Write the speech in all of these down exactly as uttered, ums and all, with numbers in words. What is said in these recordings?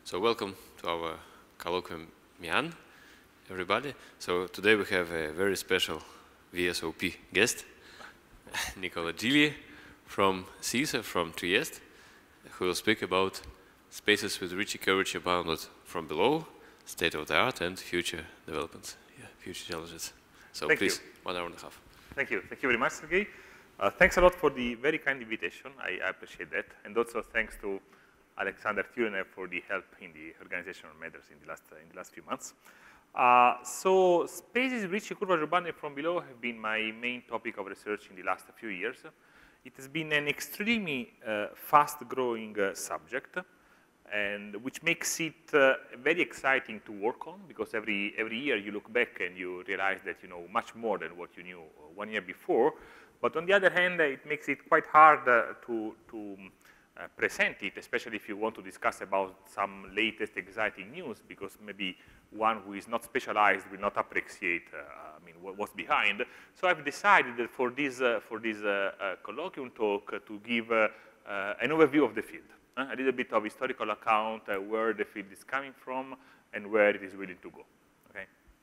So welcome to our colloquium Mian, everybody. So today we have a very special V S O P guest, Nicola Gigli from CISA, from Trieste, who will speak about spaces with Ricci curvature bounded from below, state of the art, and future developments, yeah, future challenges. So Thank please, you. one hour and a half. Thank you. Thank you very much, Sergey. Uh, thanks a lot for the very kind invitation. I, I appreciate that. And also thanks to Alexander Thurenev for the help in the organizational matters in the last, uh, in the last few months. Uh, so spaces with Ricci curvature bounded from below have been my main topic of research in the last few years. It has been an extremely uh, fast-growing uh, subject, and which makes it uh, very exciting to work on, because every, every year you look back and you realize that you know much more than what you knew one year before. But on the other hand, uh, it makes it quite hard uh, to, to uh, present it, especially if you want to discuss about some latest exciting news, because maybe one who is not specialized will not appreciate uh, I mean, what, what's behind. So I've decided that for this, uh, for this uh, uh, colloquium talk uh, to give uh, uh, an overview of the field. Uh, a little bit of historical account, uh, where the field is coming from and where it is willing to go, okay?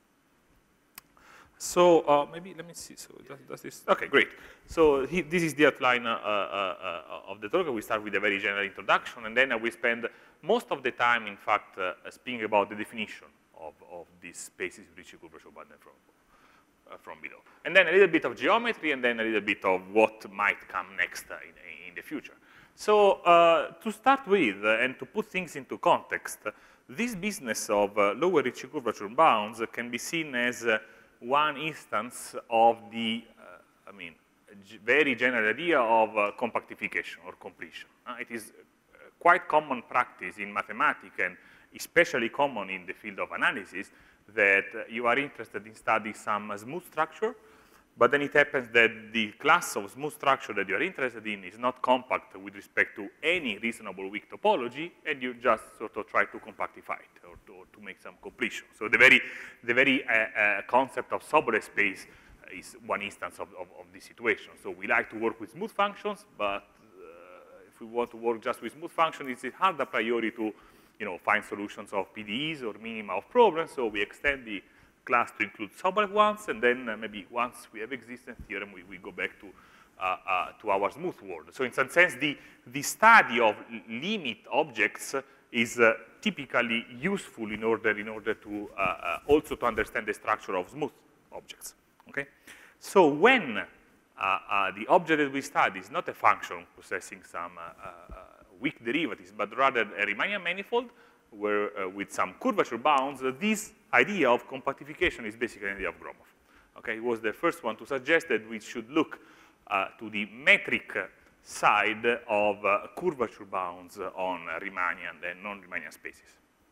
So uh, maybe, let me see, so does, does this, okay, great. So he, this is the outline uh, uh, uh, of the talk. We start with a very general introduction, and then uh, we spend most of the time, in fact, uh, speaking about the definition of, of these spaces Ricci curvature bounded from, uh, from below. And then a little bit of geometry, and then a little bit of what might come next uh, in, in the future. So uh, to start with, uh, and to put things into context, uh, this business of uh, lower Ricci curvature bounds uh, can be seen as uh, one instance of the, uh, I mean, very general idea of uh, compactification or completion. Uh, it is uh, quite common practice in mathematics, and especially common in the field of analysis, that uh, you are interested in studying some uh, smooth structure, but then it happens that the class of smooth structure that you are interested in is not compact with respect to any reasonable weak topology, and you just sort of try to compactify it or to, or to make some completion. So the very, the very uh, uh, concept of Sobolev space is one instance of, of, of this situation. So we like to work with smooth functions, but uh, if we want to work just with smooth functions, it's hard a priori to you know, find solutions of P D Es or minima of problems, so we extend the class to include Sobolev ones, and then uh, maybe once we have existence theorem, we, we go back to, uh, uh, to our smooth world. So in some sense, the, the study of limit objects is uh, typically useful in order, in order to uh, uh, also to understand the structure of smooth objects, okay? So when uh, uh, the object that we study is not a function possessing some uh, uh, weak derivatives, but rather a Riemannian manifold, where uh, with some curvature bounds, uh, this idea of compactification is basically an idea of Gromov. Okay, he was the first one to suggest that we should look uh, to the metric side of uh, curvature bounds on uh, Riemannian and non-Riemannian spaces.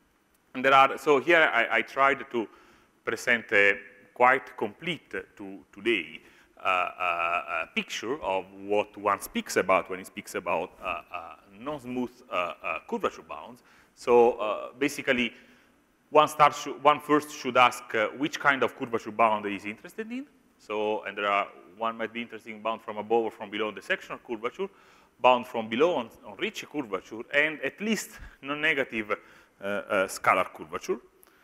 And there are, so here I, I tried to present a quite complete to today uh, uh, a picture of what one speaks about when he speaks about uh, uh, non-smooth uh, uh, curvature bounds. So uh, basically, one, starts one first should ask uh, which kind of curvature bound he is interested in. So, and there are, one might be interested in bound from above or from below on the sectional curvature, bound from below on, on Ricci curvature, and at least non-negative uh, uh, scalar curvature.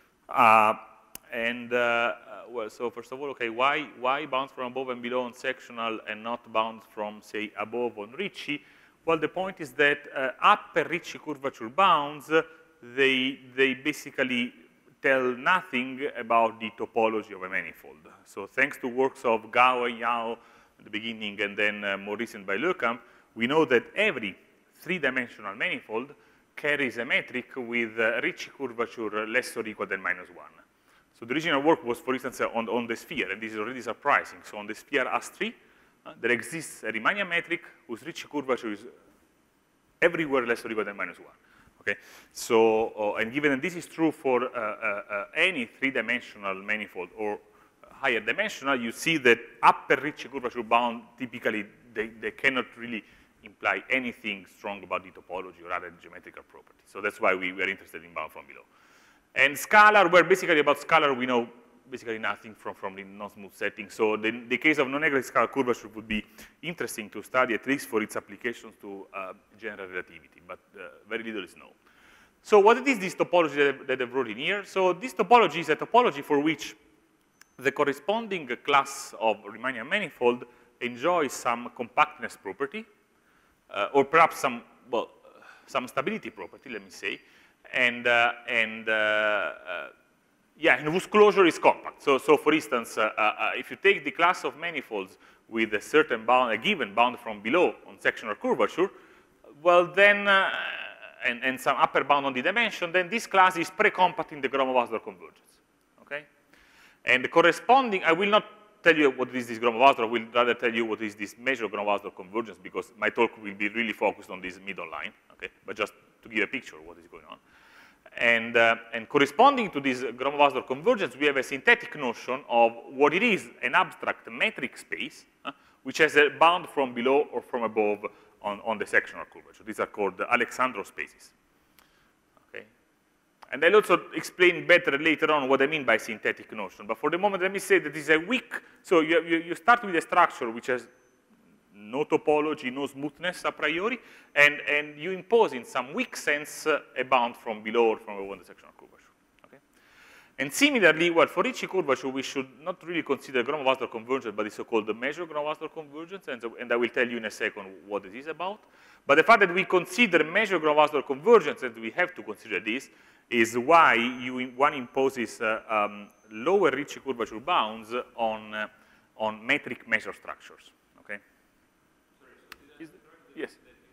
Uh, and, uh, well, so first of all, okay, why, why bounds from above and below on sectional and not bounds from, say, above on Ricci? Well, the point is that uh, upper Ricci curvature bounds, uh, they, they basically tell nothing about the topology of a manifold. So thanks to works of Gao and Yao at the beginning, and then uh, more recent by Lecamp, we know that every three-dimensional manifold carries a metric with uh, Ricci curvature less or equal than minus one. So the original work was, for instance, on, on the sphere, and this is already surprising. So on the sphere S three, Uh, there exists a Riemannian metric whose Ricci curvature is everywhere less or equal than minus one. Okay, so uh, and given that this is true for uh, uh, uh, any three-dimensional manifold or higher dimensional, you see that upper Ricci curvature bound typically they, they cannot really imply anything strong about the topology or other geometrical properties. So that's why we were interested in bound from below. And scalar, where basically about scalar we know basically nothing from, from the non-smooth setting. So the, the case of non-negative scalar curvature would be interesting to study, at least for its applications to uh, general relativity, but uh, very little is known. So what is this topology that, that I've wrote in here? So this topology is a topology for which the corresponding class of Riemannian manifold enjoys some compactness property, uh, or perhaps some, well, some stability property, let me say, and, uh, and uh, uh, yeah, and whose closure is compact. So, so for instance, uh, uh, if you take the class of manifolds with a certain bound, a given bound from below on sectional curvature, well then, uh, and, and some upper bound on the dimension, then this class is pre-compact in the Gromov-Hausdorff convergence, okay? And the corresponding, I will not tell you what is this Gromov-Hausdorff, I will rather tell you what is this measure of Gromov-Hausdorff convergence, because my talk will be really focused on this middle line, okay? But just to give a picture of what is going on. And, uh, and corresponding to this Gromov-Hausdorff convergence, we have a synthetic notion of what it is, an abstract metric space, uh, which has a bound from below or from above on, on the sectional curvature. These are called the Alexandrov spaces. Okay? And I'll also explain better later on what I mean by synthetic notion. But for the moment, let me say that this is a weak, so you, you, you start with a structure which has no topology, no smoothness a priori, and, and you impose in some weak sense uh, a bound from below or from above the sectional curvature. Okay? And similarly, well, for Ricci curvature, we should not really consider Gromov-Hausdorff convergence, but the so-called measure Gromov-Hausdorff convergence, and, so, and I will tell you in a second what it is about. But the fact that we consider measure Gromov-Hausdorff convergence, and we have to consider this, is why you, one imposes uh, um, lower Ricci curvature bounds on, uh, on metric measure structures. Okay? Is, yes.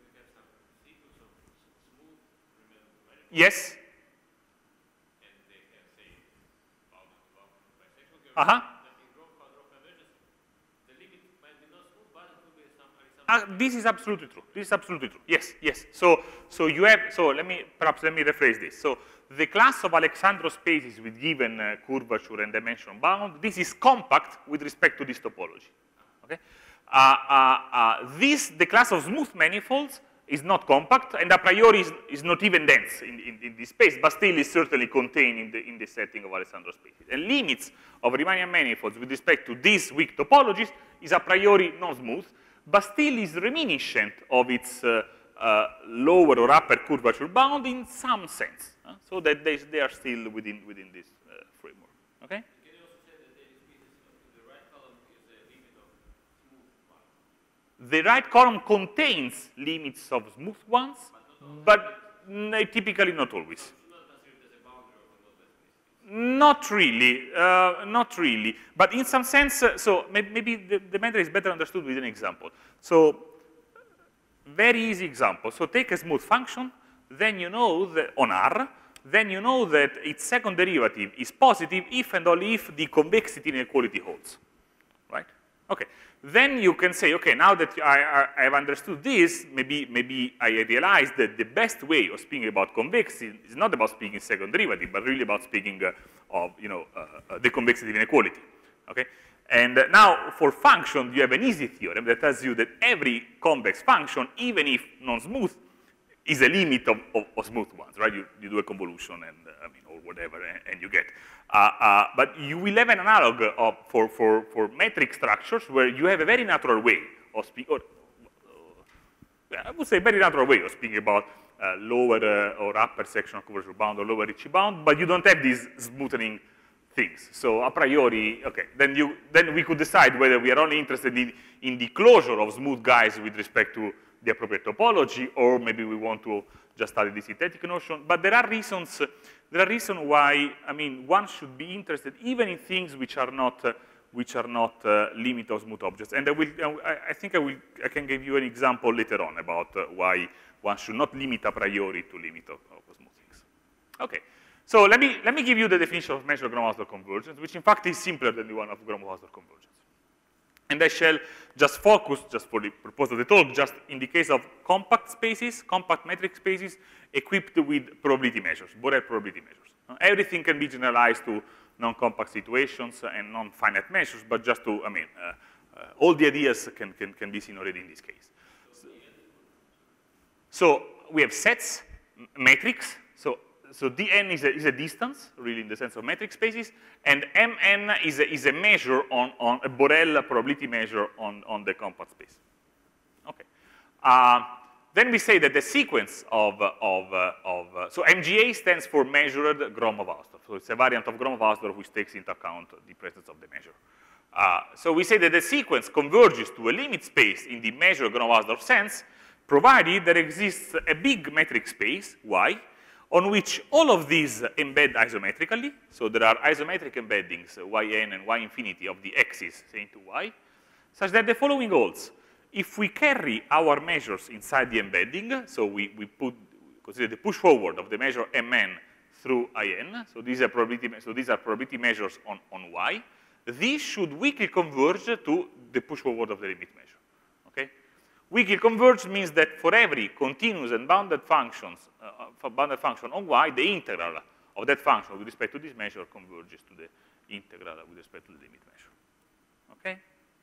Yes. Uh-huh. Uh, this is absolutely true. This is absolutely true. Yes, yes. So, so you have. So let me perhaps let me rephrase this. So the class of Alexandrov spaces with given uh, curvature and dimension bound. This is compact with respect to this topology. Okay. Uh, uh, uh, this the class of smooth manifolds is not compact, and a priori is, is not even dense in, in, in this space, but still is certainly contained in the, in the setting of Alexandrov spaces. And limits of Riemannian manifolds with respect to these weak topologies is a priori non-smooth, but still is reminiscent of its uh, uh, lower or upper curvature bound in some sense, uh, so that they, they are still within, within this uh, framework. Okay? Can you also say that the spaces in the right column is a limit of smooth ones? The right column contains limits of smooth ones, but, but typically not always. Not really, uh, not really. But in some sense, uh, so maybe, maybe the, the matter is better understood with an example. So, very easy example. So take a smooth function, then you know that on R, then you know that its second derivative is positive if and only if the convexity inequality holds, right? Okay. Then you can say, okay, now that I, I, I have understood this, maybe, maybe I realize that the best way of speaking about convexity is not about speaking second derivative, but really about speaking uh, of, you know, uh, uh, the convexity inequality, okay? And uh, now, for function, you have an easy theorem that tells you that every convex function, even if non-smooth, is a limit of, of, of smooth ones, right? You, you do a convolution and, uh, I mean, or whatever, and, and you get. Uh, uh, but you will have an analog of, for, for, for metric structures where you have a very natural way of speaking, or uh, I would say very natural way of speaking about uh, lower uh, or upper sectional curvature bound or lower Ricci bound, but you don't have these smoothing things. So a priori, okay, then, you, then we could decide whether we are only interested in, in the closure of smooth guys with respect to the appropriate topology, or maybe we want to just study the synthetic notion. But there are reasons, there are reasons why, I mean, one should be interested even in things which are not, uh, which are not uh, limit of smooth objects. And I will, I, I think I will, I can give you an example later on about uh, why one should not limit a priori to limit of, of smooth things. Okay. So let me, let me give you the definition of measure Gromov-Hausdorff convergence, which in fact is simpler than the one of Gromov-Hausdorff convergence. And I shall just focus, just for the purpose of the talk, just in the case of compact spaces, compact metric spaces, equipped with probability measures, Borel probability measures. Uh, everything can be generalized to non-compact situations and non-finite measures, but just to, I mean, uh, uh, all the ideas can, can, can be seen already in this case. So, so we have sets, metrics, so So Dn is a, is a distance, really in the sense of metric spaces, and Mn is a, is a measure on, on a Borel probability measure on, on the compact space. Okay. Uh, then we say that the sequence of, of, uh, of uh, so M G A stands for measured Gromov-Hausdorff. So it's a variant of Gromov-Hausdorff which takes into account the presence of the measure. Uh, so we say that the sequence converges to a limit space in the measured Gromov-Hausdorff sense, provided there exists a big metric space, Y, on which all of these embed isometrically. So there are isometric embeddings, yn and y infinity of the x's into y, such that the following holds. If we carry our measures inside the embedding, so we, we put, consider the push forward of the measure mn through in, so these are probability, so these are probability measures on, on y, these should weakly converge to the push forward of the limit measure, okay? Weakly converge means that for every continuous and bounded functions, uh, bounded function on y, the integral of that function with respect to this measure converges to the integral with respect to the limit measure, okay?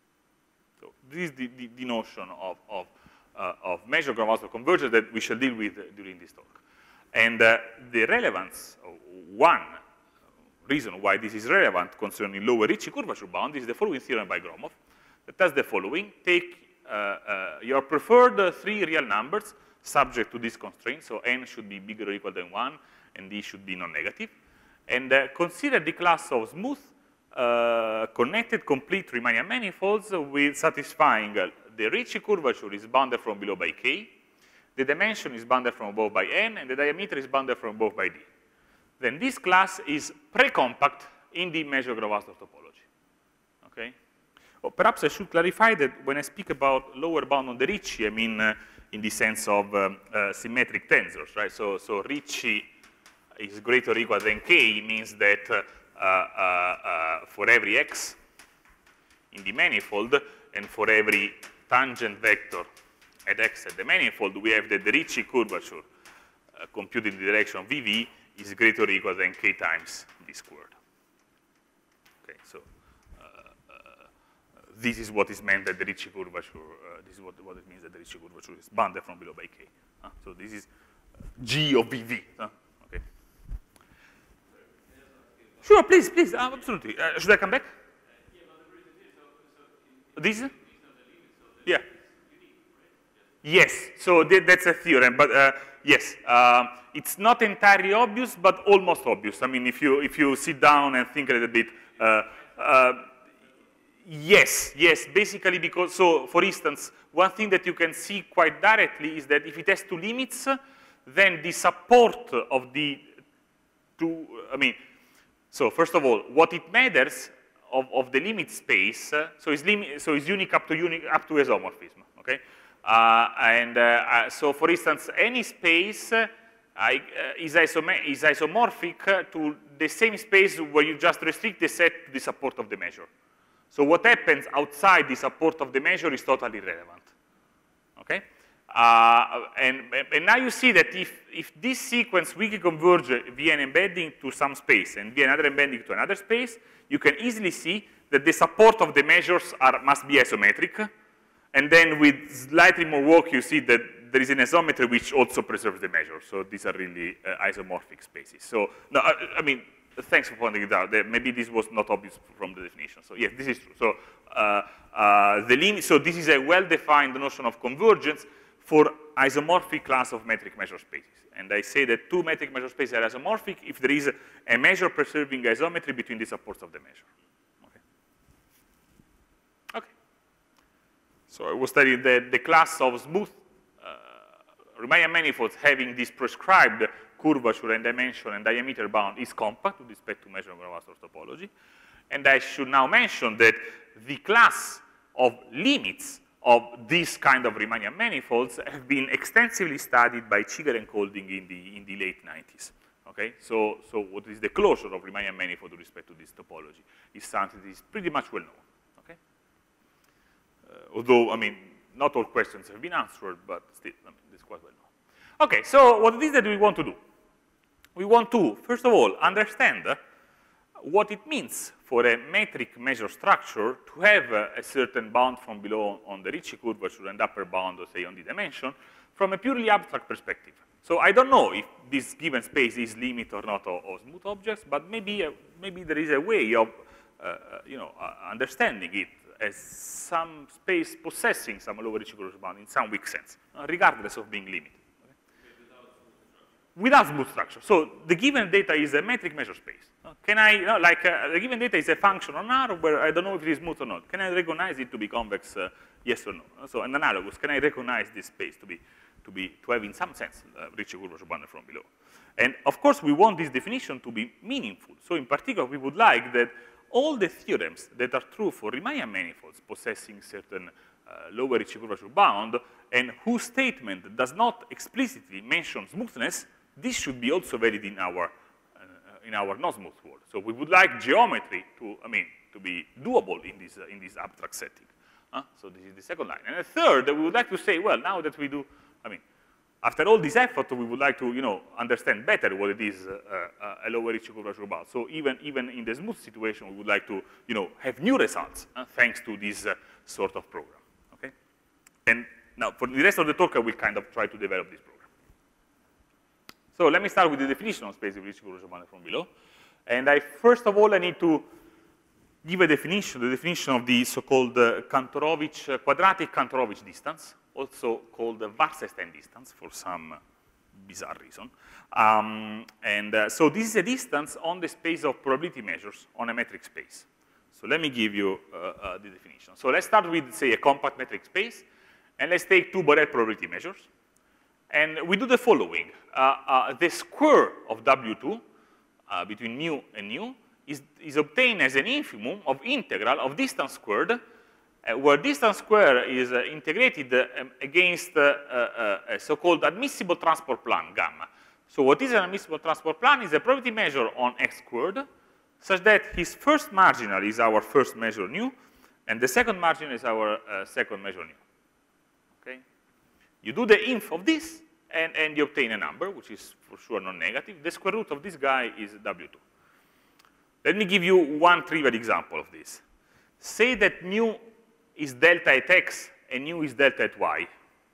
So this is the, the, the notion of, of, uh, of measure Gromov-Hausdorff convergence that we shall deal with uh, during this talk. And uh, the relevance, uh, one reason why this is relevant concerning lower Ricci curvature bound is the following theorem by Gromov that does the following. Take uh, uh, your preferred uh, three real numbers subject to this constraint, so n should be bigger or equal than one, and d should be non-negative, and uh, consider the class of smooth Uh, connected complete Riemannian manifolds with satisfying uh, the Ricci curvature is bounded from below by k, the dimension is bounded from above by n, and the diameter is bounded from above by d. Then this class is pre-compact in the measure Gromov-Hausdorff topology. Okay? Well, perhaps I should clarify that when I speak about lower bound on the Ricci, I mean uh, in the sense of um, uh, symmetric tensors, right? So, so Ricci is greater or equal than k means that uh, Uh, uh, uh, for every x in the manifold and for every tangent vector at x at the manifold, we have that the Ricci curvature uh, computed in the direction of V V is greater or equal than k times v squared. Okay, so uh, uh, this is what is meant that the Ricci curvature, uh, this is what, what it means that the Ricci curvature is bounded from below by k. Uh, so this is uh, G of V V. Uh, Sure, please, please, uh, absolutely. Uh, should I come back? This? Yeah. Yes, so th that's a theorem, but uh, yes, uh, it's not entirely obvious, but almost obvious. I mean, if you if you sit down and think a little bit, uh, uh, yes, yes, basically because, so for instance, one thing that you can see quite directly is that if it has two limits, then the support of the two, I mean, so first of all, what it matters of, of the limit space, uh, so, it's limit, so it's unique up to unique up to isomorphism, okay? Uh, and uh, uh, so, for instance, any space uh, I, uh, is, isom is isomorphic to the same space where you just restrict the set to the support of the measure. So what happens outside the support of the measure is totally irrelevant, okay? Uh, and, and now you see that if, if this sequence weakly converge via an embedding to some space and via another embedding to another space, you can easily see that the support of the measures are, must be isometric. And then with slightly more work, you see that there is an isometry which also preserves the measure. So these are really uh, isomorphic spaces. So, no, I, I mean, thanks for pointing it out. Maybe this was not obvious from the definition. So yes, this is true. So, uh, uh, the limit, so this is a well-defined notion of convergence for isomorphic class of metric measure spaces. And I say that two metric measure spaces are isomorphic if there is a, a measure preserving isometry between the supports of the measure. Okay. Okay. So I was studying the, the class of smooth uh, Riemannian manifolds having this prescribed curvature and dimension and diameter bound is compact with respect to measure Gromov-Hausdorff topology. And I should now mention that the class of limits of this kind of Riemannian manifolds have been extensively studied by Chigger and Kolding in the, in the late nineties. Okay, so, so what is the closure of Riemannian manifold with respect to this topology is something that is pretty much well known. Okay, uh, although I mean not all questions have been answered, but still I mean, it's quite well known. Okay, so what it is that we want to do? We want to first of all understand uh, what it means for a metric measure structure to have uh, a certain bound from below on the Ricci curvature and upper bound, say, on the dimension, from a purely abstract perspective. So I don't know if this given space is limit or not of, of smooth objects, but maybe, uh, maybe there is a way of uh, you know, uh, understanding it as some space possessing some lower Ricci curvature bound in some weak sense, uh, regardless of being limited. Without smooth structure. So the given data is a metric measure space. Can I, you know, like uh, the given data is a function on R where I don't know if it is smooth or not. Can I recognize it to be convex, uh, yes or no? So an analogous, can I recognize this space to be, to be, to have in some sense uh, Ricci curvature bounded from below? And of course we want this definition to be meaningful. So in particular we would like that all the theorems that are true for Riemannian manifolds possessing certain uh, lower Ricci curvature bound and whose statement does not explicitly mention smoothness, this should be also valid in our uh, in our non-smooth world. So we would like geometry to, I mean, to be doable in this uh, in this abstract setting. Uh, so this is the second line. And the third, we would like to say, well, now that we do, I mean, after all this effort, we would like to, you know, understand better what it is uh, uh, a lower Ricci curvature bound. So even even in the smooth situation, we would like to, you know, have new results uh, thanks to this uh, sort of program. Okay. And now for the rest of the talk, I will kind of try to develop this program. So let me start with the definition of space of Ricci curvature bounded from below. And I, first of all, I need to give a definition, the definition of the so-called uh, Kantorovich, uh, quadratic Kantorovich distance, also called the Wasserstein distance for some bizarre reason. Um, and uh, so this is a distance on the space of probability measures on a metric space. So let me give you uh, uh, the definition. So let's start with, say, a compact metric space, and let's take two Borel probability measures. And we do the following. Uh, uh, the square of W two uh, between mu and nu is, is obtained as an infimum of integral of distance squared, uh, where distance squared is uh, integrated uh, against uh, uh, a so-called admissible transport plan, gamma. So what is an admissible transport plan is a probability measure on x squared, such that his first marginal is our first measure nu, and the second marginal is our uh, second measure nu. Okay? You do the inf of this, and, and you obtain a number, which is for sure non-negative. The square root of this guy is W two. Let me give you one trivial example of this. Say that mu is delta at x, and nu is delta at y.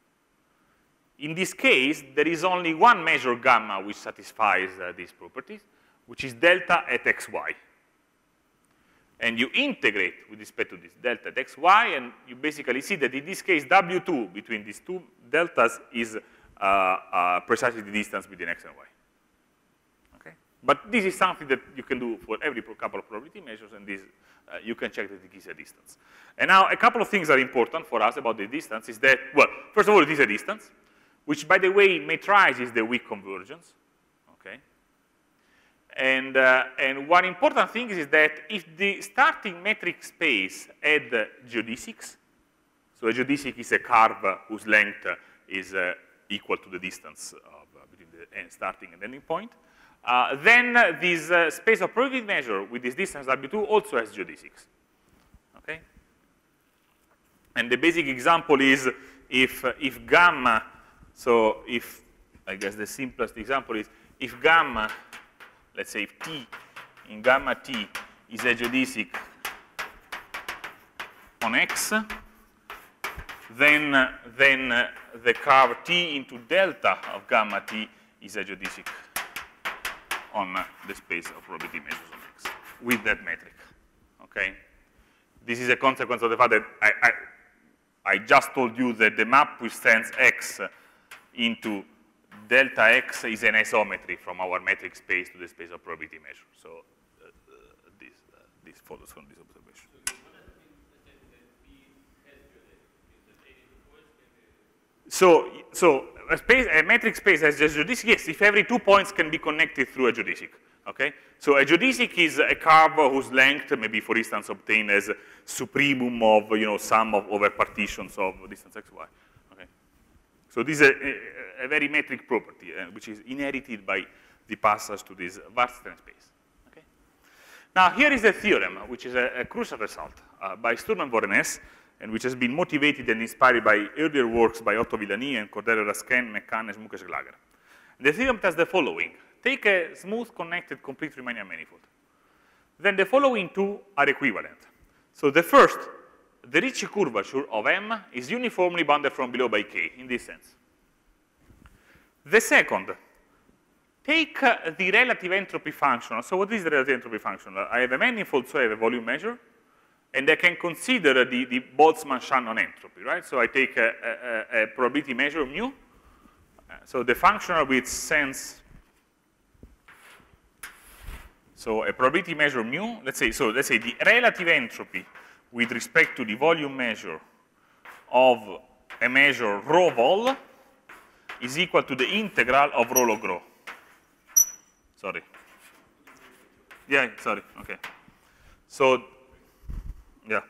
In this case, there is only one measure gamma which satisfies uh, these properties, which is delta at xy. And you integrate with respect to this delta at xy, and you basically see that in this case, W two between these two deltas is uh, uh, precisely the distance between x and y. Okay? But this is something that you can do for every couple of probability measures, and this, uh, you can check that it is a distance. And now, a couple of things are important for us about the distance is that, well, first of all, it is a distance, which, by the way, metrizes the weak convergence. Okay? And, uh, and one important thing is that if the starting metric space had uh, geodesics, so a geodesic is a curve uh, whose length uh, is uh, equal to the distance of, uh, between the end starting and ending point, uh, then uh, this uh, space of probability measure with this distance W two also has geodesics. Okay? And the basic example is if, uh, if gamma, so if, I guess the simplest example is if gamma, let's say if T in gamma T is a geodesic on X, then, uh, then uh, the curve T into delta of gamma T is a geodesic on uh, the space of probability measures on X with that metric. Okay? This is a consequence of the fact that I, I, I just told you that the map which sends X into delta X is an isometry from our metric space to the space of probability measure. So uh, uh, this, uh, this follows from this observation. So, so a, space, a metric space has a geodesic, yes, if every two points can be connected through a geodesic. Okay? So a geodesic is a curve whose length may be, for instance, obtained as supremum of, you know, sum of over partitions of distance xy. Okay? So this is a, a, a very metric property, uh, which is inherited by the passage to this Wasserstein space. Okay? Now here is a theorem, which is a, a crucial result uh, by Sturm and Voronezh, and which has been motivated and inspired by earlier works by Otto Villani and Cordello Raskin, McCann, and Mukesh-Glager. The theorem does the following. Take a smooth connected complete Riemannian manifold. Then the following two are equivalent. So the first, the Ricci curvature of M is uniformly bounded from below by K, in this sense. The second, take uh, the relative entropy function. So what is the relative entropy function? I have a manifold, so I have a volume measure. and I can consider the, the Boltzmann-Shannon entropy, right? So I take a, a, a probability measure mu. So the functional with sense, so a probability measure mu, let's say, so let's say the relative entropy with respect to the volume measure of a measure rho vol is equal to the integral of rho log rho. Sorry. Yeah, sorry, okay. So, yeah.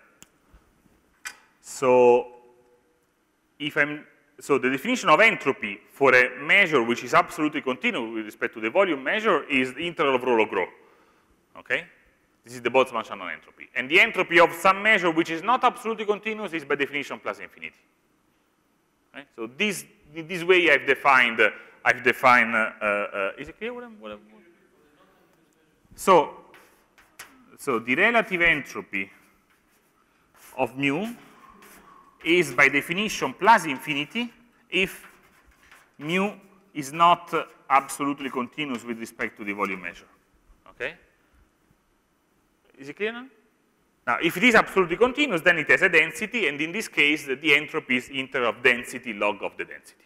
So, if I'm, so the definition of entropy for a measure which is absolutely continuous with respect to the volume measure is the integral of rho log rho, okay? This is the Boltzmann-Shannon entropy. And the entropy of some measure which is not absolutely continuous is by definition plus infinity. Right? So this, this way I've defined, uh, I've defined, uh, uh, is it clear what I'm, what I'm So, so the relative entropy of mu is by definition plus infinity if mu is not uh, absolutely continuous with respect to the volume measure. Okay? Is it clear now? Now, if it is absolutely continuous, then it has a density, and in this case, the, the entropy is integral of density log of the density.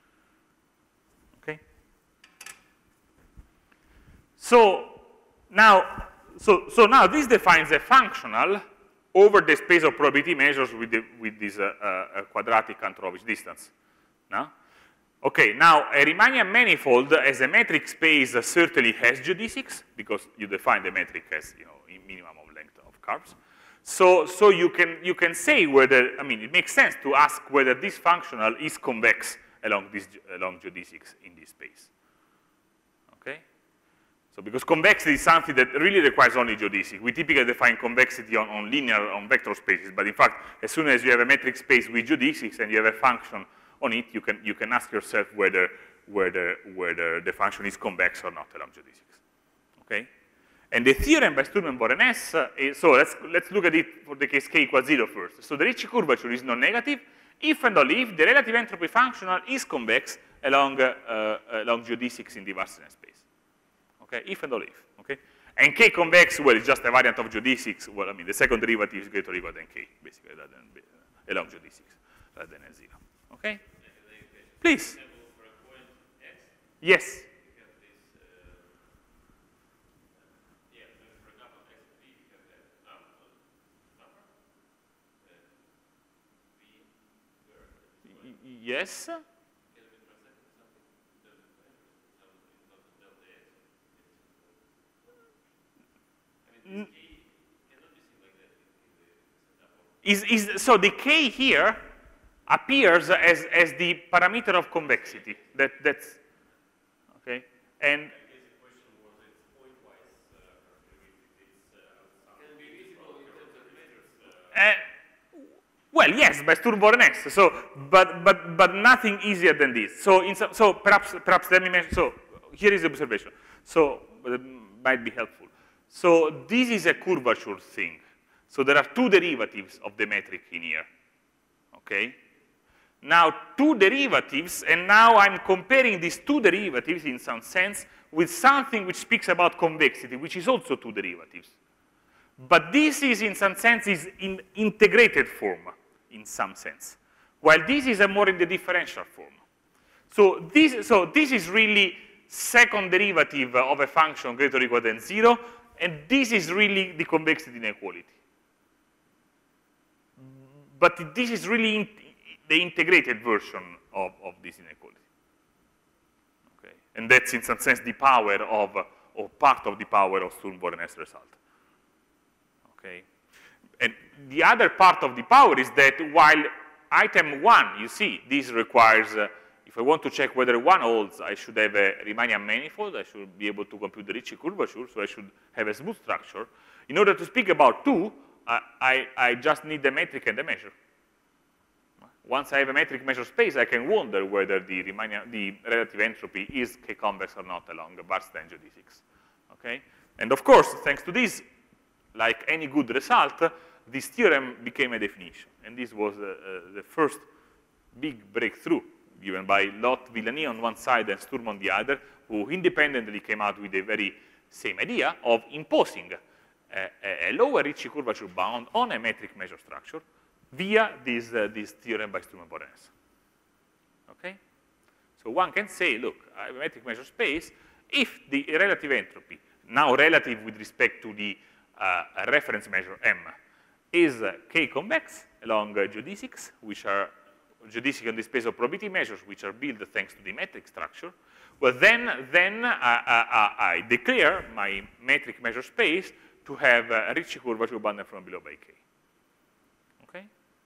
Okay? So now, so, so now this defines a functional over the space of probability measures with, the, with this uh, uh, quadratic Antonovich distance. No? Okay, now a Riemannian manifold as a metric space certainly has geodesics, because you define the metric as, you know, minimum of length of curves. So, so you can you can say whether, I mean, it makes sense to ask whether this functional is convex along this along geodesics in this space. Okay? So because convexity is something that really requires only geodesics. We typically define convexity on, on linear, on vector spaces, but in fact, as soon as you have a metric space with geodesics and you have a function on it, you can you can ask yourself whether whether whether the function is convex or not along geodesics. Okay? And the theorem by Sturm and Voronezh uh, is, so let's let's look at it for the case k equals zero first. So the Ricci curvature is non-negative if and only if the relative entropy functional is convex along uh, uh, along geodesics in the Varsenez space. Okay, if and only if. Okay, and k convex, well, it's just a variant of geodesics. Well, I mean, the second derivative is greater or equal than k, basically, rather than uh, along geodesics, rather than a zero. Okay, please. Yes. Yes. Is, is, so the k here appears as, as the parameter of convexity. That, that's, okay? And uh, well, yes, by Sturm-Voronezh. So, but but but nothing easier than this. So, in some, so perhaps perhaps let me mention. So, here is the observation. So, it might be helpful. So, this is a curvature thing. So, there are two derivatives of the metric in here. Okay. Now, two derivatives, and now I'm comparing these two derivatives in some sense with something which speaks about convexity, which is also two derivatives. But this is, in some sense, is in integrated form, in some sense, while this is a more in the differential form. So this, so this is really second derivative of a function greater or equal than zero, and this is really the convexity inequality. But this is really in, the integrated version of, of this inequality. Okay. And that's, in some sense, the power of, or part of the power of Sturm-Voronezh result. Okay. And the other part of the power is that while item one, you see, this requires, uh, if I want to check whether one holds, I should have a Riemannian manifold. I should be able to compute the Ricci curvature, so I should have a smooth structure. In order to speak about two, uh, I, I just need the metric and the measure. Once I have a metric measure space, I can wonder whether the Riemannian, the relative entropy is k-convex or not along Varsenez geodesics. Okay? And of course, thanks to this, like any good result, this theorem became a definition. And this was uh, uh, the first big breakthrough given by Lot Villani on one side and Sturm on the other, who independently came out with the very same idea of imposing a, a lower Ricci curvature bound on a metric measure structure via this, uh, this theorem by Sturm and Born-Nessler. Okay? So one can say, look, I have a metric measure space, if the relative entropy, now relative with respect to the uh, reference measure M, is uh, k-convex along uh, geodesics, which are geodesic on the space of probability measures, which are built thanks to the metric structure, well, then, then uh, uh, uh, I declare my metric measure space to have a Ricci curvature bounded from below by k. Okay?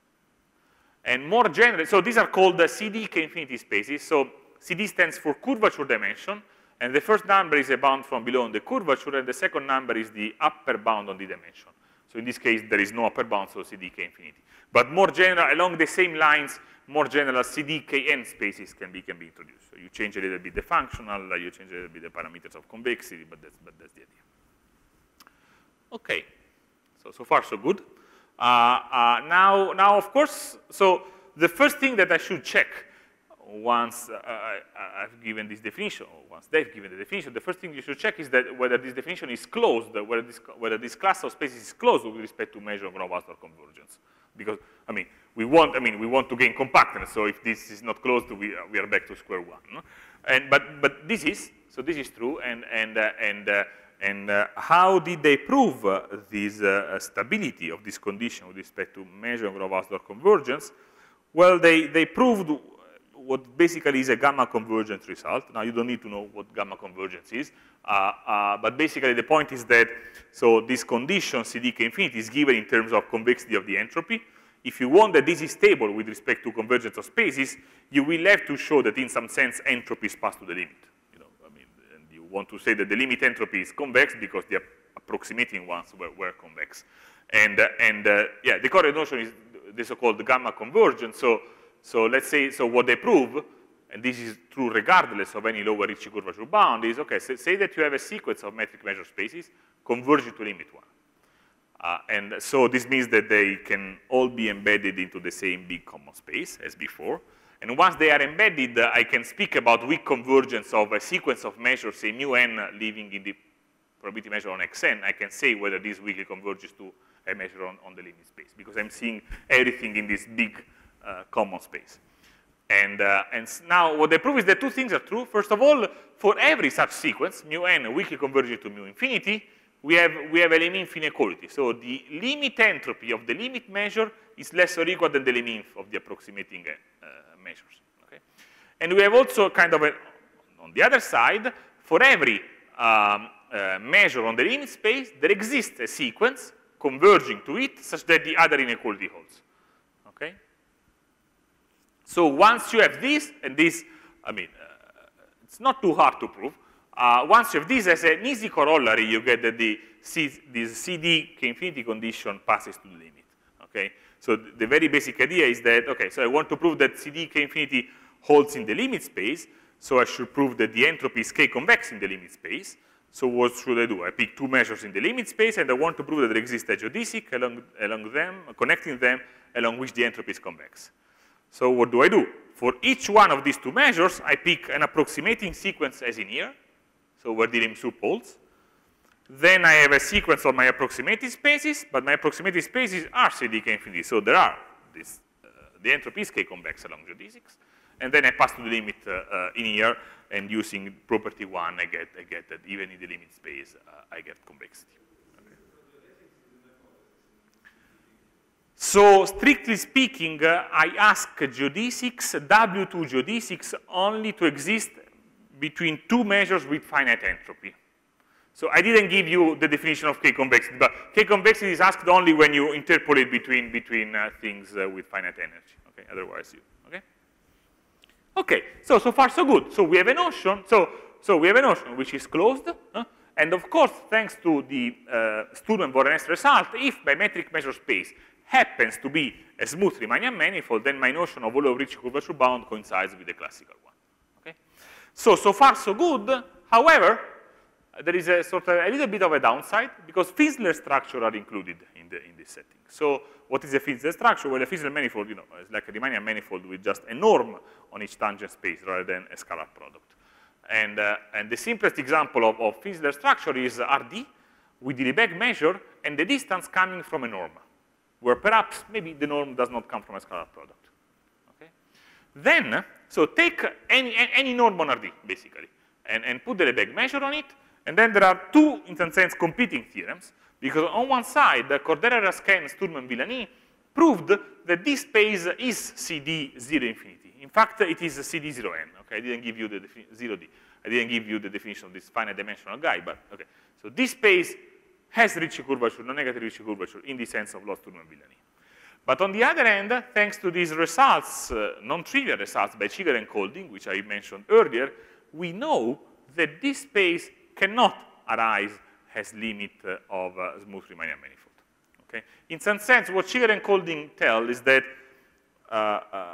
And more generally, so these are called the C D k-infinity spaces. So C D stands for curvature dimension, and the first number is a bound from below on the curvature, and the second number is the upper bound on the dimension. So in this case, there is no upper bound, so C D k-infinity. But more general, along the same lines, more general C D K N spaces can be, can be introduced. So you change a little bit the functional, uh, you change a little bit the parameters of convexity, but that's, but that's the idea. Okay, so, so far so good. Uh, uh, now, now, of course, so the first thing that I should check once uh, I, I've given this definition, or once they've given the definition, the first thing you should check is that whether this definition is closed, whether this, whether this class of spaces is closed with respect to measure of Gromov-Hausdorff convergence. Because, I mean, we want, I mean, we want to gain compactness, so if this is not closed, we, we are back to square one. No? And, but, but this is, so this is true, and, and, uh, and, uh, and uh, how did they prove uh, this uh, stability of this condition with respect to measure of Gromov-Hausdorff convergence? Well, they, they proved what basically is a gamma convergence result. Now, you don't need to know what gamma convergence is, uh, uh, but basically the point is that, so this condition, C D K infinity, is given in terms of convexity of the entropy. If you want that this is stable with respect to convergence of spaces, you will have to show that in some sense entropy is passed to the limit. You know, I mean, and you want to say that the limit entropy is convex because the approximating ones were, were convex. And, uh, and uh, yeah, the correct notion is the so-called gamma convergence. So, So let's say, so what they prove, and this is true regardless of any lower Ricci curvature bound, is, okay, so say that you have a sequence of metric measure spaces converging to limit one. Uh, and so this means that they can all be embedded into the same big common space as before. And once they are embedded, uh, I can speak about weak convergence of a sequence of measures, say mu n living in the probability measure on xn. I can say whether this weakly converges to a measure on, on the limit space, because I'm seeing everything in this big Uh, common space. And, uh, and now what they prove is that two things are true. First of all, for every such sequence, mu n weakly converging to mu infinity, we have, we have a Lemminf inequality. So the limit entropy of the limit measure is less or equal than the Lemminf of the approximating uh, measures. Okay? And we have also kind of a, on the other side, for every um, uh, measure on the limit space, there exists a sequence converging to it such that the other inequality holds. Okay? So once you have this, and this, I mean, uh, it's not too hard to prove. Uh, once you have this as an easy corollary, you get that the C, this C D k-infinity condition passes to the limit. Okay? So th the very basic idea is that, okay, so I want to prove that C D k-infinity holds in the limit space, so I should prove that the entropy is k-convex in the limit space. So what should I do? I pick two measures in the limit space, and I want to prove that there exists a geodesic along, along them, connecting them, along which the entropy is convex. So what do I do? For each one of these two measures, I pick an approximating sequence as in here, so where the lim sup holds. Then I have a sequence of my approximating spaces, but my approximating spaces are C D k-infinity, so there are this, uh, the entropy is k-convex along geodesics. And then I pass to the limit uh, uh, in here, and using property one, I get, I get that even in the limit space, uh, I get convexity. So strictly speaking, uh, I ask geodesics, W two geodesics, only to exist between two measures with finite entropy. So I didn't give you the definition of k-convexity, but k-convexity is asked only when you interpolate between, between uh, things uh, with finite energy. Okay, otherwise you, okay? Okay, so, so far so good. So we have a notion, so, so we have a notion which is closed, huh? And of course, thanks to the uh, Sturm and Born-Nessler result, if my metric measure space happens to be a smooth Riemannian manifold, then my notion of all of Ricci curvature bound coincides with the classical one. Okay? So, so far so good. However, there is a sort of a little bit of a downside, because Finsler structure are included in, the, in this setting. So what is a Finsler structure? Well, a Finsler manifold, you know, is like a Riemannian manifold with just a norm on each tangent space rather than a scalar product. And, uh, and the simplest example of, of Finsler structure is R D with the Lebesgue measure and the distance coming from a norm, where perhaps maybe the norm does not come from a scalar product. Okay? Then, so take any, any norm on R D, basically, and, and put the Lebesgue measure on it, and then there are two, in some sense, competing theorems, because on one side, Cordera-Raskin, Sturm, and Villani proved that this space is C D zero infinity. In fact, it is C D zero n. Okay, I didn't give you the zero D. I didn't give you the definition of this finite dimensional guy, but okay. So this space has Ricci curvature, non-negative Ricci curvature in the sense of Loss, Sturm, and Villani. But on the other hand, thanks to these results, uh, non-trivial results by Chigger and Colding, which I mentioned earlier, we know that this space cannot arise as limit uh, of uh, smooth Riemannian manifold. Okay? In some sense, what Chigger and Colding tell is that uh, uh,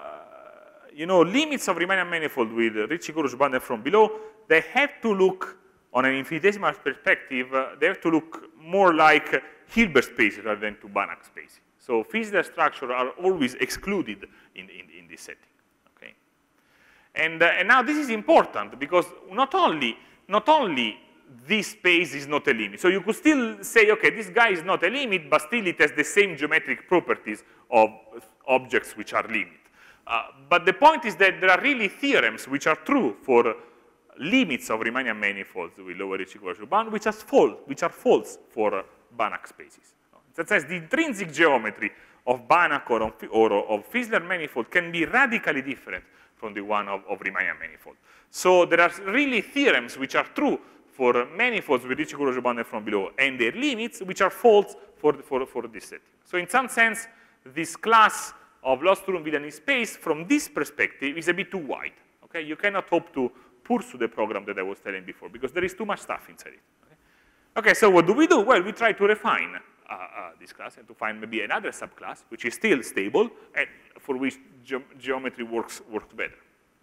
you know, limits of Riemannian manifold with Ricci curvature bounded from below, they have to look on an infinitesimal perspective, uh, they have to look more like uh, Hilbert spaces rather than to Banach spaces. So Fiedler structures are always excluded in, in, in this setting. Okay? And, uh, and now this is important because not only, not only this space is not a limit. So you could still say, okay, this guy is not a limit, but still it has the same geometric properties of objects which are limit. Uh, but the point is that there are really theorems which are true for limits of Riemannian manifolds with lower Ricci curvature bound, which are false, which are false for uh, Banach spaces. In that sense, the intrinsic geometry of Banach or, or of Fiedler manifold can be radically different from the one of, of Riemannian manifold. So there are really theorems which are true for manifolds with Ricci curvature bounded from below, and their limits which are false for, for, for this setting. So in some sense, this class of Loss, Sturm, Villani space, from this perspective, is a bit too wide. Okay? You cannot hope to pursue the program that I was telling before, because there is too much stuff inside it. Okay, okay, so what do we do? Well, we try to refine uh, uh, this class and to find maybe another subclass, which is still stable, and for which ge geometry works, works better.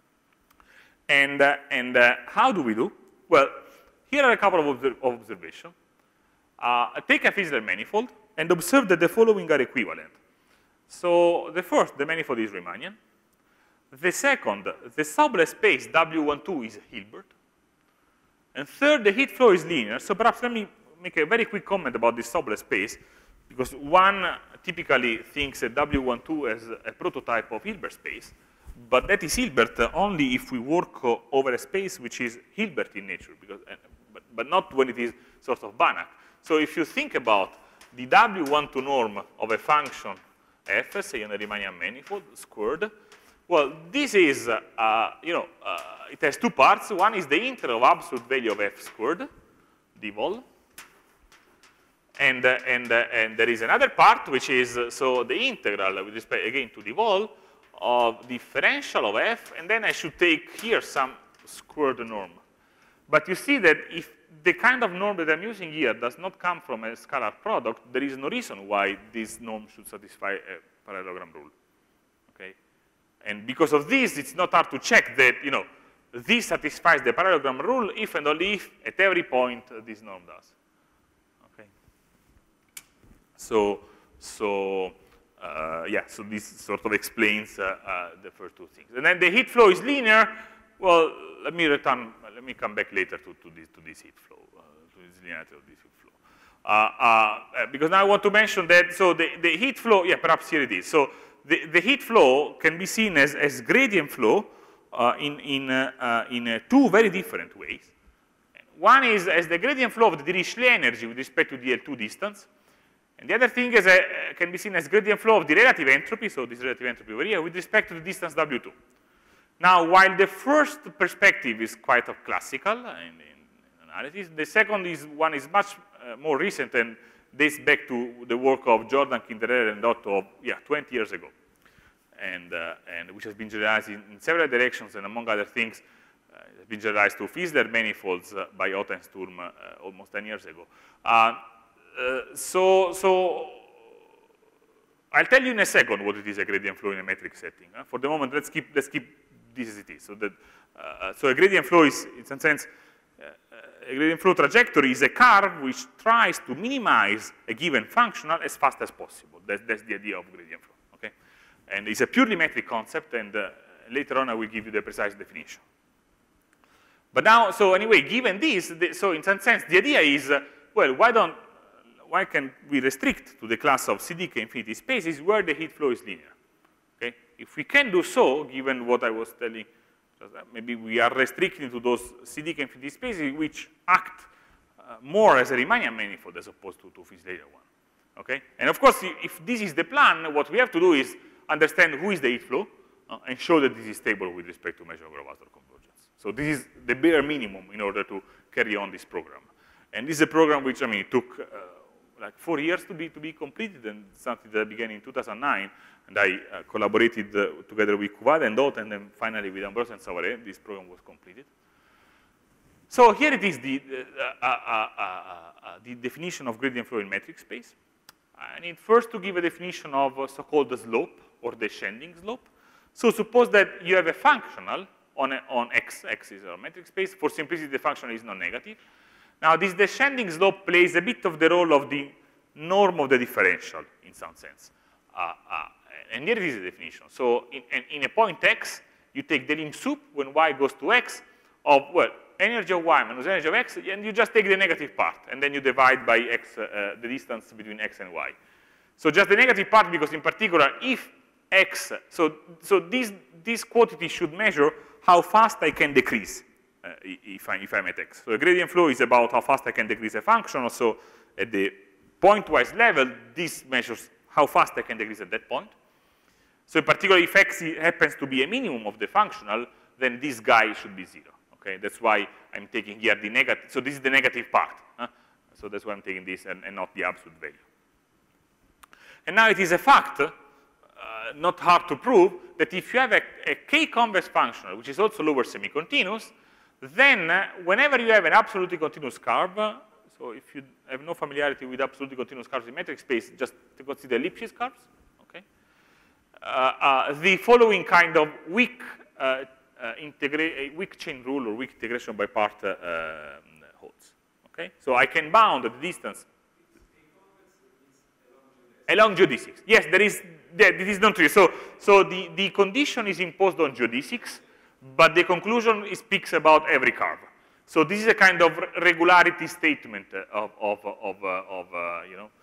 And, uh, and uh, how do we do? Well, here are a couple of, observ of observations. Uh, take a Fiedler manifold and observe that the following are equivalent. So the first, the manifold is Riemannian. The second, the subless space W twelve is Hilbert. And third, the heat flow is linear. So perhaps let me make a very quick comment about this subless space, because one typically thinks that W twelve as a prototype of Hilbert space, but that is Hilbert only if we work over a space which is Hilbert in nature, because, but, but not when it is sort of Banach. So if you think about the W twelve norm of a function f, say on a Riemannian manifold, squared, well, this is, uh, you know, uh, it has two parts. One is the integral of absolute value of f squared, dvol. And, uh, and, uh, and there is another part, which is, uh, so the integral with respect, again, to dvol of differential of f, and then I should take here some squared norm. But you see that if the kind of norm that I'm using here does not come from a scalar product, there is no reason why this norm should satisfy a parallelogram rule. Okay? And because of this, it's not hard to check that, you know, this satisfies the parallelogram rule if and only if at every point uh, this norm does. Okay? So, so uh, yeah, so this sort of explains uh, uh, the first two things. And then the heat flow is linear. Well, let me return, let me come back later to, to, this, to this heat flow, uh, to this linearity of this heat flow. Uh, uh, because now I want to mention that, so the, the heat flow, yeah, perhaps here it is. So the, the heat flow can be seen as, as gradient flow uh, in, in, uh, uh, in uh, two very different ways. One is as the gradient flow of the Dirichlet energy with respect to the L two distance. And the other thing is, uh, can be seen as gradient flow of the relative entropy, so this relative entropy over here, with respect to the distance W two. Now, while the first perspective is quite of classical in, in analysis, the second is one is much uh, more recent and dates back to the work of Jordan, Kinderer, and Otto of, yeah, twenty years ago, and, uh, and which has been generalized in, in several directions, and among other things, uh, it has been generalized to Fiedler manifolds uh, by Otto and Sturm uh, almost ten years ago. Uh, uh, so, so I'll tell you in a second what it is a gradient flow in a metric setting. Uh, for the moment, let's keep let's keep this as it is. So that uh, so a gradient flow is, in some sense, uh, a gradient flow trajectory is a curve which tries to minimize a given functional as fast as possible. That's, that's the idea of gradient flow. Okay, and it's a purely metric concept, and uh, later on I will give you the precise definition. But now, so anyway, given this, the, so in some sense, the idea is, uh, well, why don't why can we restrict to the class of C D K infinity spaces where the heat flow is linear? Okay? If we can do so, given what I was telling, maybe we are restricting to those C D K infinity spaces which act uh, more as a Riemannian manifold as opposed to, to Fish-Taylor one. Okay? And of course, if this is the plan, what we have to do is understand who is the heat flow uh, and show that this is stable with respect to measure of Gravastor convergence. So this is the bare minimum in order to carry on this program. And this is a program which, I mean, it took uh, like four years to be, to be completed and started at the beginning in two thousand nine. And I uh, collaborated uh, together with Kuvad and Dot, and then finally with Ambrose and Savare, this program was completed. So here it is, the, uh, uh, uh, uh, uh, the definition of gradient flow in metric space. I need first to give a definition of uh, so-called slope or descending slope. So suppose that you have a functional on, a, on x, x is a metric space. For simplicity, the functional is non-negative. Now, this descending slope plays a bit of the role of the norm of the differential in some sense. Uh, uh, and here it is the definition. So in, in a point x, you take the lim sup when y goes to x of, well, energy of y minus energy of x, and you just take the negative part, and then you divide by x, uh, uh, the distance between x and y. So just the negative part, because in particular, if x, so, so this, this quantity should measure how fast I can decrease uh, if, I, if I'm at x. So the gradient flow is about how fast I can decrease a function, so at the point-wise level, this measures how fast I can decrease at that point. So in particular, if x happens to be a minimum of the functional, then this guy should be zero. Okay, that's why I'm taking here the negative. So this is the negative part. Huh? So that's why I'm taking this and, and not the absolute value. And now it is a fact, uh, not hard to prove, that if you have a, a k-convex functional, which is also lower semi-continuous, then uh, whenever you have an absolutely continuous curve, uh, so if you have no familiarity with absolutely continuous curves in metric space, just to consider Lipschitz curves. Okay, uh, uh, the following kind of weak uh, Uh, integrate a weak chain rule or weak integration by part uh, uh, holds. Okay, so I can bound the distance along geodesics. Yes, there is. Yeah, this is not true. So, so the the condition is imposed on geodesics, but the conclusion is speaks about every curve. So this is a kind of regularity statement of of of, uh, of uh, you know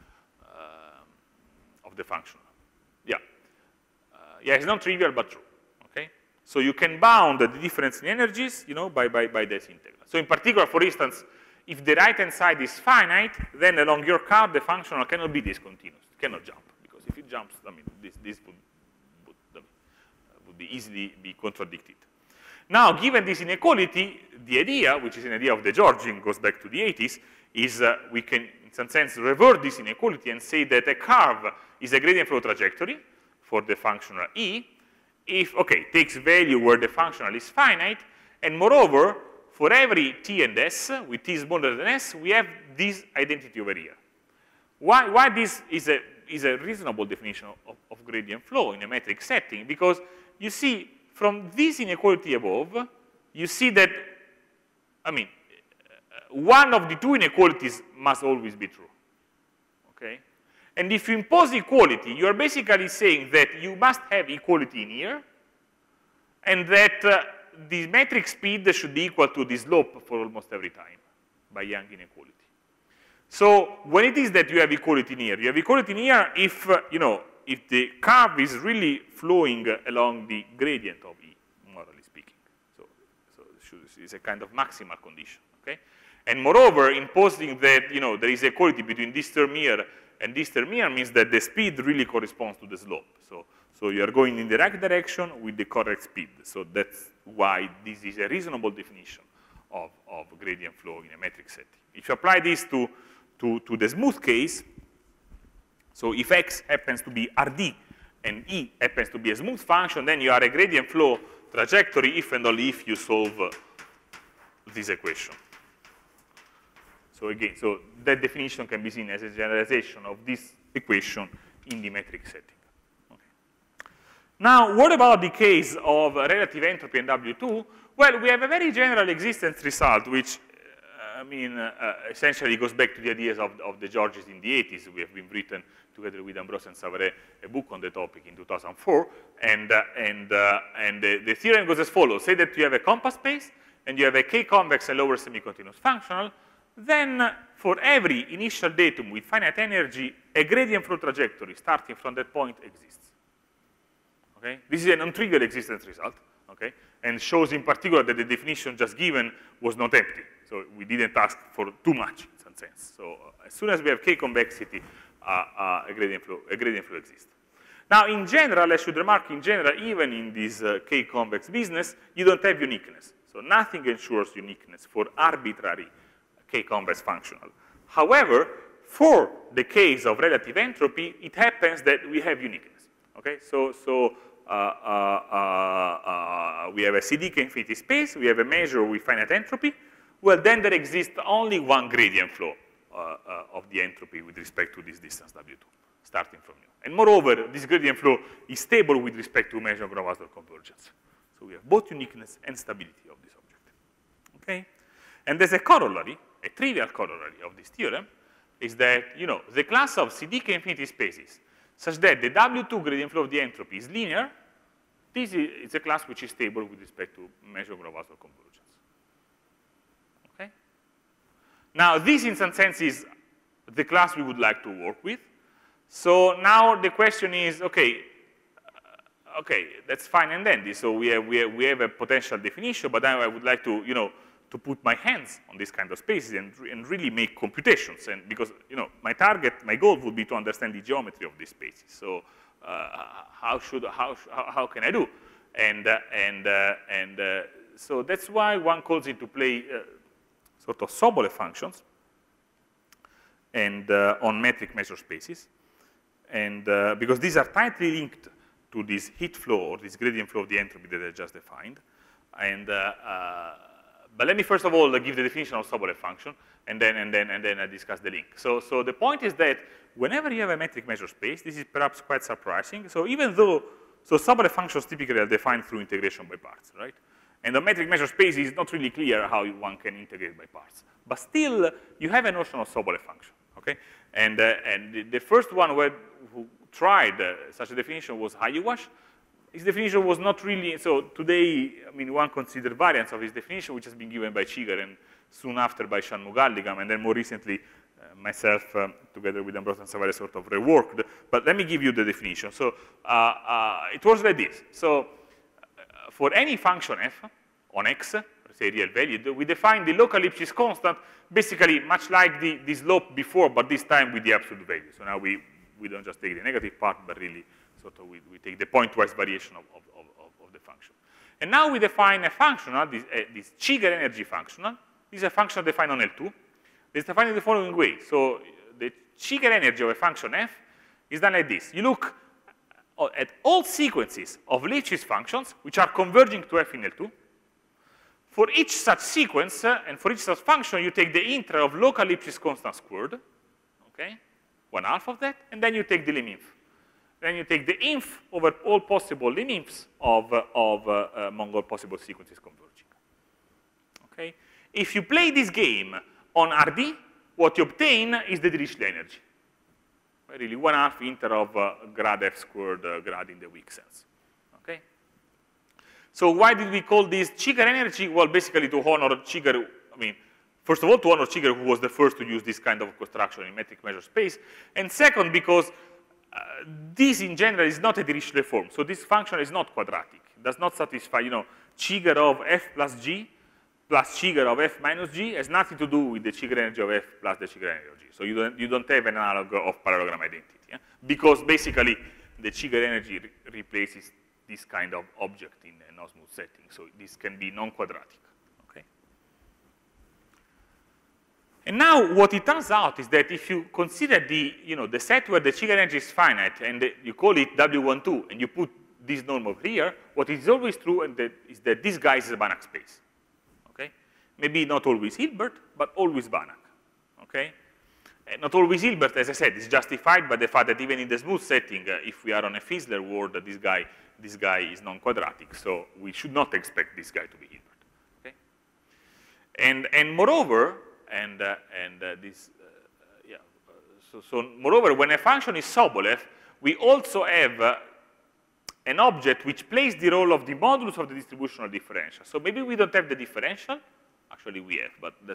uh, of the function. Yeah, uh, yeah, it's not trivial but true. So you can bound the difference in energies, you know, by, by, by this integral. So in particular, for instance, if the right-hand side is finite, then along your curve, the functional cannot be discontinuous. It cannot jump, because if it jumps, I mean, this, this would, would, uh, would be easily be contradicted. Now, given this inequality, the idea, which is an idea of de Giorgi, goes back to the eighties, is uh, we can, in some sense, revert this inequality and say that a curve is a gradient flow trajectory for the functional E, if, okay, takes value where the functional is finite, and moreover, for every t and s, with t smaller than s, we have this identity over here. Why, why this is a, is a reasonable definition of, of gradient flow in a metric setting? Because you see, from this inequality above, you see that, I mean, one of the two inequalities must always be true, okay? And if you impose equality, you are basically saying that you must have equality in here, and that uh, the metric speed should be equal to the slope for almost every time by Young inequality. So when it is that you have equality in here, you have equality in here if, uh, you know, if the curve is really flowing uh, along the gradient of E, morally speaking. So, so it's a kind of maximal condition, okay? And moreover, imposing that, you know, there is equality between this term here and this term here means that the speed really corresponds to the slope. So, so you are going in the right direction with the correct speed. So that's why this is a reasonable definition of, of gradient flow in a metric setting. If you apply this to, to, to the smooth case, so if x happens to be R D and E happens to be a smooth function, then you are a gradient flow trajectory if and only if you solve uh, this equation. So again, so that definition can be seen as a generalization of this equation in the metric setting. Okay. Now, what about the case of relative entropy and W two? Well, we have a very general existence result, which, uh, I mean, uh, uh, essentially goes back to the ideas of, of de Giorgi in the eighties. We have been written together with Ambrose and Savare a book on the topic in two thousand four, and, uh, and, uh, and the, the theorem goes as follows. Say that you have a compass space, and you have a k-convex and lower semi-continuous functional. then for every initial datum with finite energy, a gradient flow trajectory starting from that point exists. Okay? This is a non-trivial existence result, okay? And shows in particular that the definition just given was not empty. So we didn't ask for too much in some sense. So uh, as soon as we have K convexity, uh, uh, a, gradient flow, a gradient flow exists. Now, in general, I should remark, in general, even in this uh, K-convex business, you don't have uniqueness. So nothing ensures uniqueness for arbitrary K-convex functional. However, for the case of relative entropy, it happens that we have uniqueness. Okay, so so uh, uh, uh, uh, we have a C D K infinity space. We have a measure with finite entropy. Well, then there exists only one gradient flow uh, uh, of the entropy with respect to this distance W two, starting from nu. And moreover, this gradient flow is stable with respect to measure of Gromov-Hausdorff convergence. So we have both uniqueness and stability of this object. Okay, and there's a corollary. A trivial corollary of this theorem is that, you know, the class of C D K infinity spaces such that the W two gradient flow of the entropy is linear, this is a class which is stable with respect to measure of Gromov-Hausdorff convergence. Okay? Now, this in some sense is the class we would like to work with. So now the question is, okay, uh, okay, that's fine and dandy. So we have, we have, we have a potential definition, but now I would like to, you know, to put my hands on these kind of spaces and, and really make computations. And because, you know, my target, my goal would be to understand the geometry of these spaces. So uh, how should, how, how can I do? And, uh, and, uh, and uh, so that's why one calls into play uh, sort of Sobolev functions and uh, on metric measure spaces. And uh, because these are tightly linked to this heat flow or this gradient flow of the entropy that I just defined. And uh, uh, But let me first of all uh, give the definition of Sobolev function, and then and then and then I discuss the link. So, so the point is that whenever you have a metric measure space, this is perhaps quite surprising. So even though so Sobolev functions typically are defined through integration by parts, right? And the metric measure space is not really clear how one can integrate by parts. But still, you have a notion of Sobolev function, okay? And uh, and the, the first one where, who tried uh, such a definition was Hayuwash. His definition was not really, so today, I mean, one considered variants of his definition, which has been given by Chigar and soon after by Shanmugalligam, and then more recently, uh, myself, um, together with Ambrose and Savary, sort of reworked. But let me give you the definition. So uh, uh, it was like this. So uh, for any function f on x, say real valued, we define the local Lipschitz constant, basically much like the, the slope before, but this time with the absolute value. So now we, we don't just take the negative part, but really, sort of we, we take the pointwise variation of, of, of, of the function. And now we define a functional, this, uh, this Chigar energy functional. This is a function defined on L two. It's defined in the following way. So the Chigar energy of a function f is done like this. You look at all sequences of Lipschitz functions which are converging to f in L two. For each such sequence, uh, and for each such function, you take the integral of local Lipschitz constant squared, okay, one half of that, and then you take the lim inf. Then you take the inf over all possible lim infs of, uh, of uh, uh, among all possible sequences converging. Okay? If you play this game on R D, what you obtain is the Dirichlet energy. Really, one half inter of uh, grad f squared uh, grad in the weak sense. Okay? So why did we call this Chigar energy? Well, basically to honor Chigar, I mean, first of all, to honor Chigar, who was the first to use this kind of construction in metric measure space. And second, because Uh, this in general is not a Dirichlet form. So this function is not quadratic. It does not satisfy, you know, Chigar of f plus g plus Chigar of f minus g has nothing to do with the Chigar energy of f plus the Chigar energy of g. So you don't, you don't have an analog of parallelogram identity. Yeah? Because basically the Chigar energy re replaces this kind of object in a no-smooth setting. So this can be non-quadratic. And now what it turns out is that if you consider the, you know, the set where the Chigar energy is finite and the, you call it W twelve and you put this norm over here, what is always true and that is that this guy is a Banach space. Okay? Maybe not always Hilbert, but always Banach. Okay? And not always Hilbert, as I said, is justified by the fact that even in the smooth setting, uh, if we are on a Fiesler world, uh, this guy this guy is non-quadratic, so we should not expect this guy to be Hilbert. Okay? And and moreover, And, uh, and uh, this, uh, yeah, so, so moreover, when a function is Sobolev, we also have uh, an object which plays the role of the modulus of the distributional differential. So maybe we don't have the differential, actually we have, but that's,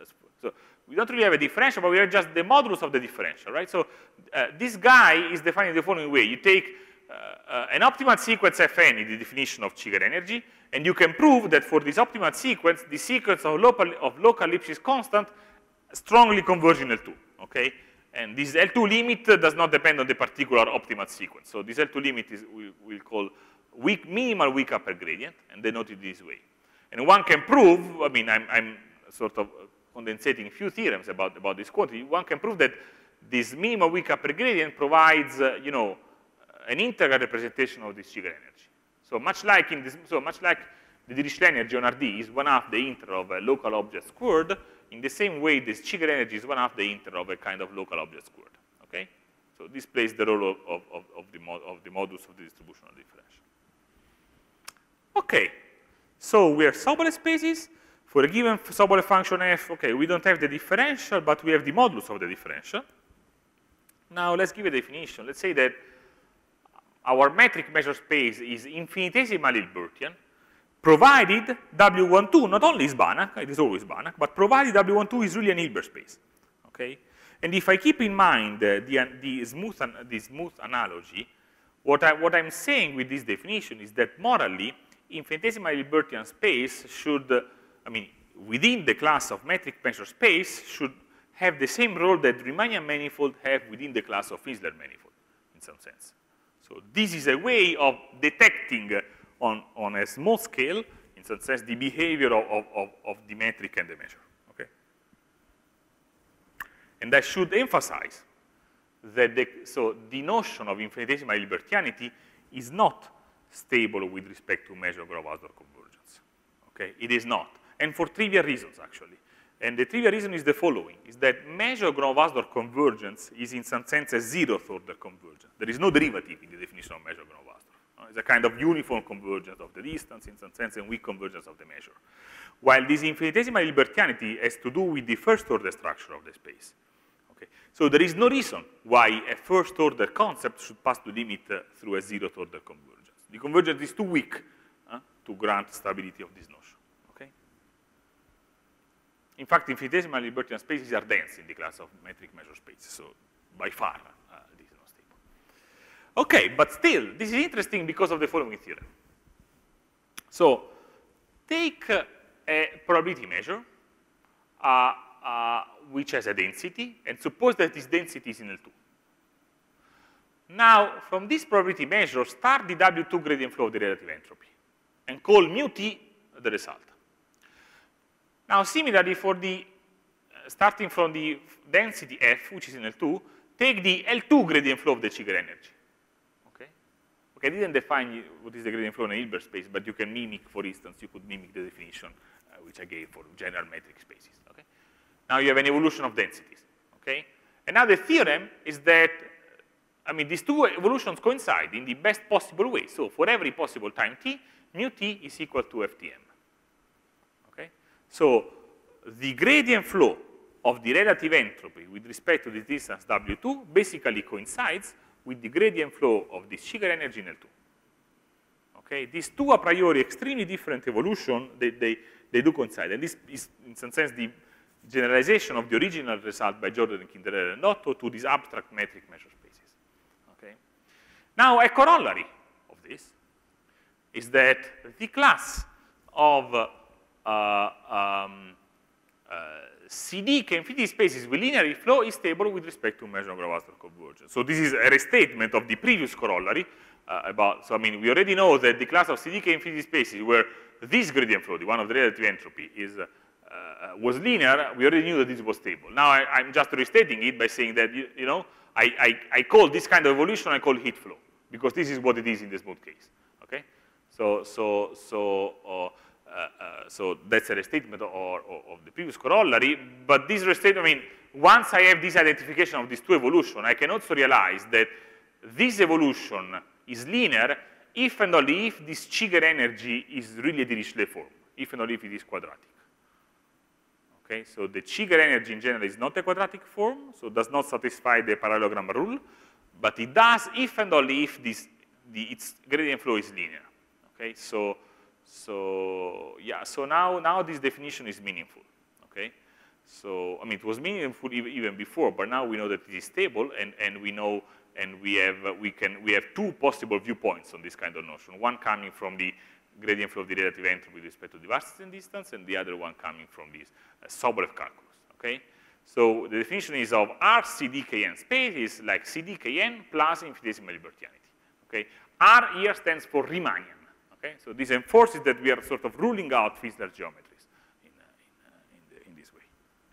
So we don't really have a differential, but we have just the modulus of the differential, right? So uh, this guy is defined in the following way. You take uh, uh, an optimal sequence Fn in the definition of Shiger energy, and you can prove that for this optimal sequence, the sequence of local, of local Lipschitz constant strongly converge in L two, okay? And this L two limit does not depend on the particular optimal sequence. So this L two limit is we will call weak, minimal weak upper gradient, and denote it this way. And one can prove, I mean, I'm, I'm sort of condensating a few theorems about, about this quantity. One can prove that this minimal weak upper gradient provides, uh, you know, an integral representation of this Shiger energy. So much like in this, so much like the Dirichlet energy on R D is one half the integral of a local object squared, in the same way this Shiger energy is one half the integral of a kind of local object squared. Okay? So this plays the role of, of, of, of, the, mod, of the modulus of the distribution of differential. Okay. So we have Sobolev spaces. For a given Sobolev function f, okay, we don't have the differential, but we have the modulus of the differential. Now let's give a definition. Let's say that our metric measure space is infinitesimally Hilbertian, provided W twelve not only is Banach, it is always Banach, but provided W twelve is really an Hilbert space. Okay? And if I keep in mind uh, the, the, smooth, the smooth analogy, what, I, what I'm saying with this definition is that morally, infinitesimal Hilbertian space should, uh, I mean, within the class of metric measure space, should have the same role that Riemannian manifold have within the class of Finsler manifold, in some sense. So this is a way of detecting uh, on, on a small scale, in some sense, the behavior of, of, of the metric and the measure. Okay? And I should emphasize that the, so the notion of infinitesimal Hilbertianity is not stable with respect to measure Grove-Hausdorff convergence. Okay? It is not. And for trivial reasons, actually. And the trivial reason is the following, is that measure Grove-Hausdorff convergence is in some sense a zeroth order convergence. There is no derivative in the definition of measure Grove-Hausdorff. Uh, it's a kind of uniform convergence of the distance in some sense and weak convergence of the measure. While this infinitesimal Hilbertianity has to do with the first order structure of the space. Okay? So there is no reason why a first order concept should pass the limit uh, through a zeroth order convergence. The convergence is too weak uh, to grant stability of this notion. Okay? In fact, infinitesimal Hilbertian spaces are dense in the class of metric measure spaces, so by far uh, this is not stable. Okay, but still, this is interesting because of the following theorem. So, take uh, a probability measure uh, uh, which has a density, and suppose that this density is in L two. Now, from this probability measure, start the W two gradient flow of the relative entropy, and call mu t the result. Now, similarly, for the, uh, starting from the density F, which is in L two, take the L two gradient flow of the Shiger energy. Okay? Okay, I didn't define what is the gradient flow in a Hilbert space, but you can mimic, for instance, you could mimic the definition uh, which I gave for general metric spaces. Okay? Now you have an evolution of densities. Okay? And now the theorem is that, I mean, these two evolutions coincide in the best possible way. So for every possible time t, mu t is equal to F T M. Okay? So the gradient flow of the relative entropy with respect to the distance W two basically coincides with the gradient flow of the Shiger energy in L two. Okay? These two a priori extremely different evolution, they, they, they do coincide. And this is, in some sense, the generalization of the original result by Jordan and Kinderer and Otto to these abstract metric measure spaces. Okay? Now, a corollary of this is that the class of uh, um, uh, C D K infinity spaces with linear flow is stable with respect to measure of Grove-Hausdorff convergence. So this is a restatement of the previous corollary uh, about, so I mean, we already know that the class of C D K infinity spaces where this gradient flow, the one of the relative entropy, is, uh, uh, was linear, we already knew that this was stable. Now I, I'm just restating it by saying that, you, you know, I, I, I call this kind of evolution, I call heat flow, because this is what it is in the smooth case, okay? So, so, so, uh, Uh, uh, so that's a restatement of, of, of the previous corollary, but this restatement, I mean, once I have this identification of these two evolutions, I can also realize that this evolution is linear if and only if this Shiger energy is really a Dirichlet form, if and only if it is quadratic. Okay, so the Shiger energy in general is not a quadratic form, so does not satisfy the parallelogram rule, but it does if and only if this, the, its gradient flow is linear. Okay, so So yeah, so now, now this definition is meaningful, okay? So, I mean, it was meaningful even before, but now we know that it is stable, and, and we know, and we have, uh, we can, we have two possible viewpoints on this kind of notion. One coming from the gradient flow of the relative entropy with respect to the Warstin distance, and the other one coming from this uh, Sobolev calculus, okay? So the definition is of R C D K N space is like C D K N plus infinitesimal libertianity, okay? R here stands for Riemannian, okay? So this enforces that we are sort of ruling out Fiedler geometries in, uh, in, uh, in, the, in this way.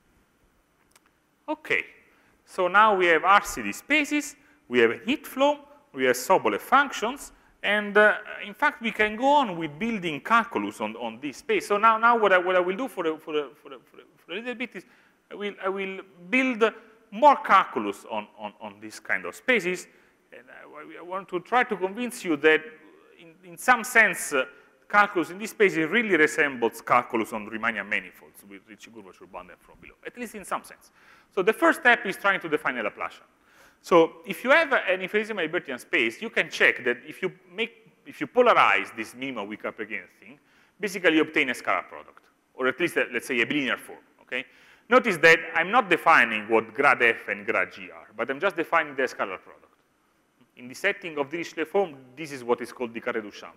Okay, so now we have R C D spaces, we have a heat flow, we have Sobolev functions, and uh, in fact, we can go on with building calculus on, on this space. So now, now what, I, what I will do for a, for, a, for, a, for a little bit is I will, I will build more calculus on, on, on this kind of spaces, and I, I want to try to convince you that in, in some sense, uh, calculus in this space really resembles calculus on Riemannian manifolds with Ricci curvature bounded from below, at least in some sense. So the first step is trying to define a Laplacian. So if you have an infinitesimal Hilbertian space, you can check that if you make, if you polarize this minimum weak upper thing, basically you obtain a scalar product, or at least, a, let's say, a bilinear form, okay? Notice that I'm not defining what grad f and grad g are, but I'm just defining the scalar product. In the setting of the Dirichlet form, this is what is called the Carré-Duchamp.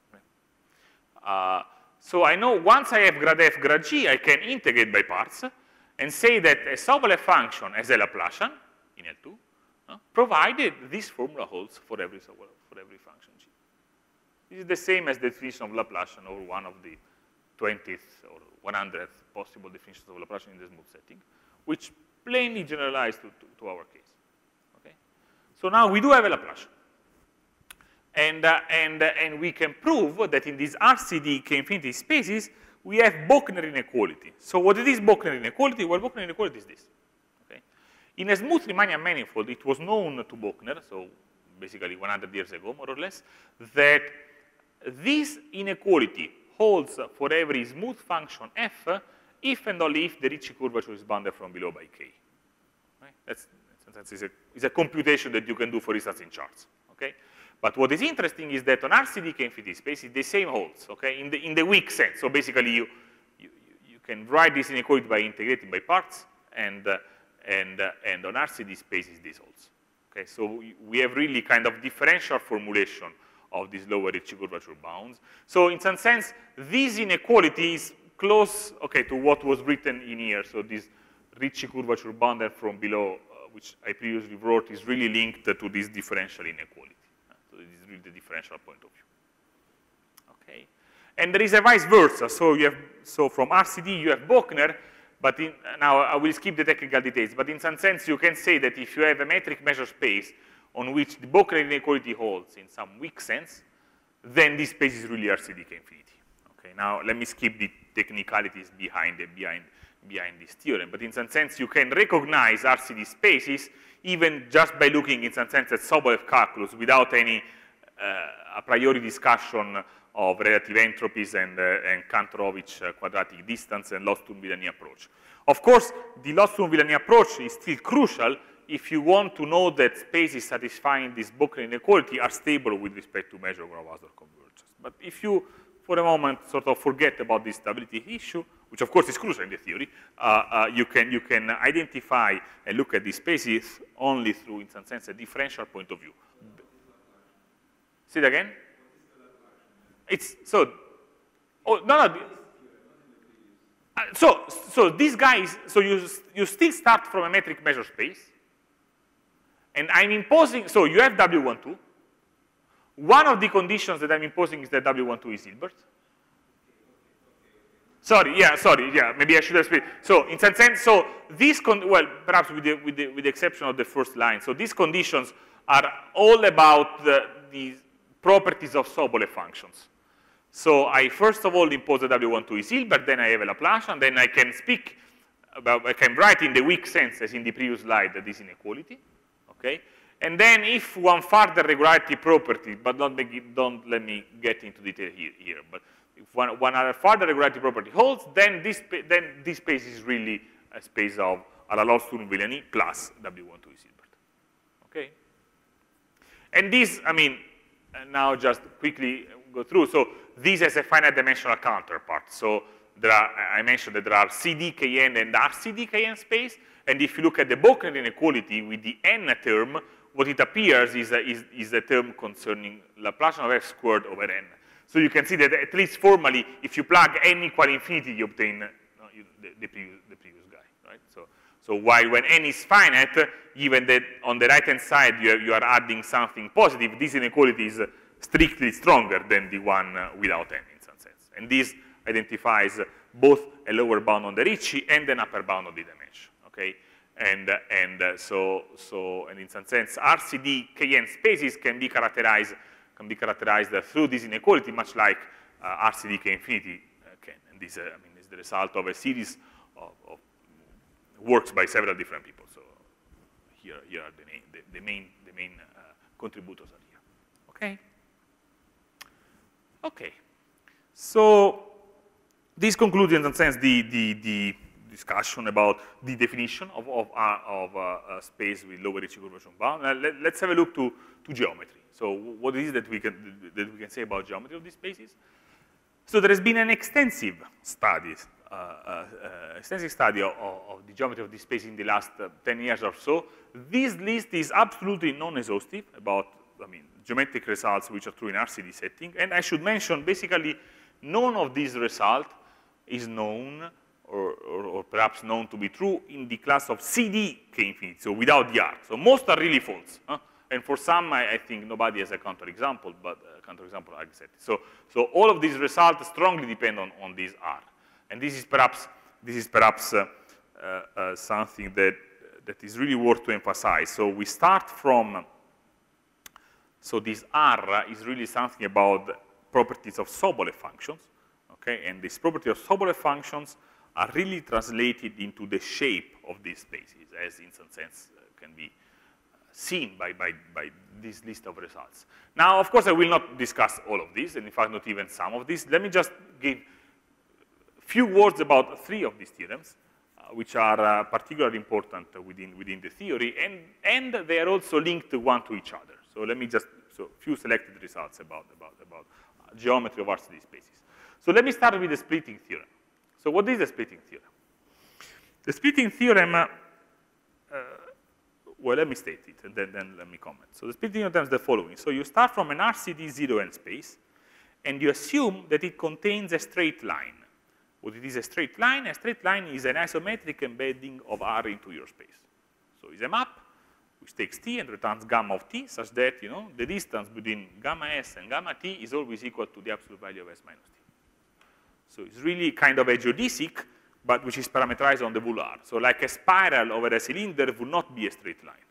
Uh, so I know once I have grad f, grad g, I can integrate by parts and say that a Sobolev function has a Laplacian in L two, uh, provided this formula holds for every, for every function g. This is the same as the definition of Laplacian over one of the twentieth or one hundredth possible definitions of Laplacian in the smooth setting, which plainly generalized to, to, to our case. Okay? So now we do have a Laplacian. And, uh, and, uh, and we can prove that in these R C D K infinity spaces, we have Bochner inequality. So what is Bochner inequality? Well, Bochner inequality is this. Okay? In a smooth Riemannian manifold, it was known to Bochner, so basically one hundred years ago, more or less, that this inequality holds for every smooth function f if and only if the Ricci curvature is bounded from below by k. Right? That's, that's is a, is a computation that you can do, for instance, in charts. Okay? But what is interesting is that on R C D K infinity space, the same holds, okay, in the, in the weak sense. So basically, you, you, you can write this inequality by integrating by parts, and, uh, and, uh, and on R C D spaces, this holds. Okay, so we have really kind of differential formulation of these lower Ricci curvature bounds. So in some sense, this inequality is close, okay, to what was written in here. So this Ricci curvature bounded from below, uh, which I previously wrote, is really linked to this differential inequality. So this is really the differential point of view. Okay, and there is a vice versa. So you have, so from R C D you have Bochner, but in, now I will skip the technical details. But in some sense, you can say that if you have a metric measure space on which the Bochner inequality holds in some weak sense, then this space is really R C D K infinity. Okay, now let me skip the technicalities behind the, behind behind this theorem. But in some sense, you can recognize R C D spaces even just by looking in some sense at Sobolev calculus without any uh, a priori discussion of relative entropies and, uh, and Kantorovich uh, quadratic distance and Loss-Thun-Villani approach. Of course, the Loss-Thun-Villani approach is still crucial if you want to know that spaces satisfying this Bochner inequality are stable with respect to measure of Hausdorff convergence. But if you, for a moment, sort of forget about this stability issue, which of course is crucial in the theory, uh, uh, you, can, you can identify and look at these spaces only through, in some sense, a differential point of view. Say it again? It's, so, oh, no, no. Uh, so, so these guys, so you, you still start from a metric measure space, and I'm imposing, so you have W one two. One of the conditions that I'm imposing is that W one two is Hilbert. Sorry, yeah, sorry, yeah, maybe I should have explained. So in some sense, so these, con well, perhaps with the, with, the, with the exception of the first line, so these conditions are all about the, the properties of Sobolev functions. So I first of all impose that W one two is Hilbert, then I have a Laplacian, then I can speak about, I can write in the weak sense, as in the previous slide, that this inequality, okay? And then if one further regularity property, but don't, make it, don't let me get into detail here, here but if one, one other further regularity property holds, then this, then this space is really a space of a la Loss-Thun-Villani plus W one two is Hilbert, okay? And this, I mean, now just quickly go through. So this has a finite dimensional counterpart. So there are, I mentioned that there are C D K N and R C D K N space, and if you look at the Bochner inequality with the n term, what it appears is a, is, is a term concerning Laplacian of f squared over n. So you can see that at least formally, if you plug n equal infinity, you obtain no, you, the, the, previous, the previous guy, right? So, so while when n is finite, given that on the right-hand side you, you are adding something positive, this inequality is strictly stronger than the one without n in some sense. And this identifies both a lower bound on the Ricci and an upper bound on the dimension, okay? And, and uh, so, so, and in some sense, R C D K N spaces can be characterized can be characterized uh, through this inequality, much like uh, R C D K infinity uh, can. And this, uh, I mean, is the result of a series of, of works by several different people. So here, here are the, the, the main, the main uh, contributors are here. Okay. Okay. So this concludes, in some sense, the the the discussion about the definition of, of, uh, of uh, a space with lower Ricci curvature bound. Uh, let, let's have a look to, to geometry. So what is it that we, can, that we can say about geometry of these spaces? So there has been an extensive study, uh, uh, uh, extensive study of, of the geometry of this space in the last uh, ten years or so. This list is absolutely non-exhaustive about, I mean, geometric results which are true in R C D setting. And I should mention, basically, none of these results is known Or, or, or perhaps known to be true in the class of C D K infinity, so without the R. So most are really false. Huh? And for some, I, I think nobody has a counterexample, but a counterexample are accepted. So, so all of these results strongly depend on, on this R. And this is perhaps, this is perhaps uh, uh, uh, something that, that is really worth to emphasize. So we start from, so this R is really something about properties of Sobolev functions. Okay? And this property of Sobolev functions are really translated into the shape of these spaces, as in some sense uh, can be seen by, by, by this list of results. Now, of course, I will not discuss all of this, and in fact, not even some of this. Let me just give a few words about three of these theorems, uh, which are uh, particularly important within, within the theory, and, and they are also linked one to each other. So let me just, so a few selected results about, about, about uh, geometry of R C D spaces. So let me start with the splitting theorem. So what is the splitting theorem? The splitting theorem, uh, uh, well, let me state it, and then, then let me comment. So the splitting theorem is the following. So you start from an R C D zero n space, and you assume that it contains a straight line. What it is a straight line? A straight line is an isometric embedding of R into your space. So it's a map which takes t and returns gamma of t, such that, you know, the distance between gamma s and gamma t is always equal to the absolute value of s minus t. So it's really kind of a geodesic, but which is parameterized on the bool R. So like a spiral over a cylinder would not be a straight line.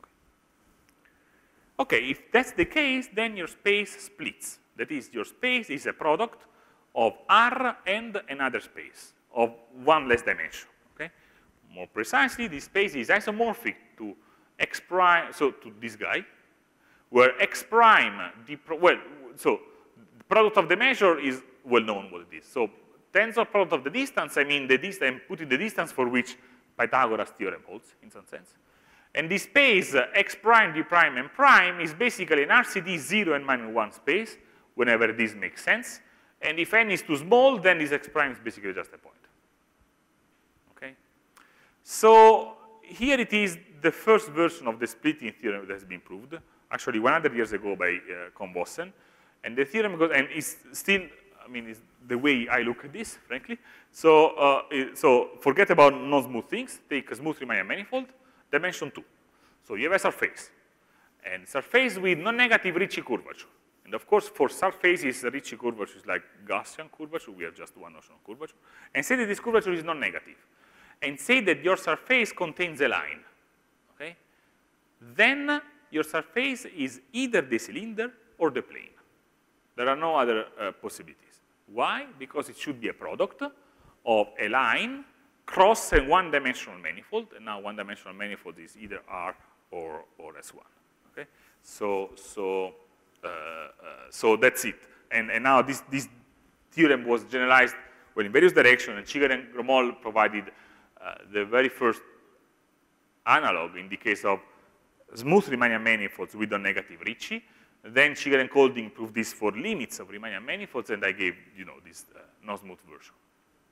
Okay. Okay, if that's the case, then your space splits. That is, your space is a product of R and another space of one less dimension. Okay? More precisely, this space is isomorphic to x prime, so to this guy, where x prime, the pro well, so the product of the measure is well known what it is. So tensor product of the distance, I mean the distance, I'm putting the distance for which Pythagoras theorem holds, in some sense. And this space, uh, x prime, d prime, and prime, is basically an R C D zero and minus one space, whenever this makes sense. And if n is too small, then this x prime is basically just a point. Okay? So here it is, the first version of the splitting theorem that has been proved, actually one hundred years ago by uh, Cohn-Vossen. And the theorem goes, and it's still, I mean, it's the way I look at this, frankly. So, uh, it, so forget about non-smooth things. Take a smooth Riemannian manifold, dimension two. So you have a surface, and surface with non-negative Ricci curvature. And of course, for surfaces, Ricci curvature is like Gaussian curvature. We have just one notion of curvature. And say that this curvature is non-negative. And say that your surface contains a line. Okay? Then your surface is either the cylinder or the plane. There are no other uh, possibilities. Why? Because it should be a product of a line cross a one-dimensional manifold. And now one-dimensional manifold is either R or, or S one. Okay? So, so, uh, uh, so that's it. And, and now this, this theorem was generalized well in various directions, and Shiger and Gromol provided uh, the very first analog in the case of smooth Riemannian manifolds with non-negative Ricci. Then Shiger and Kolding proved this for limits of Riemannian manifolds, and I gave, you know, this uh, non-smooth version.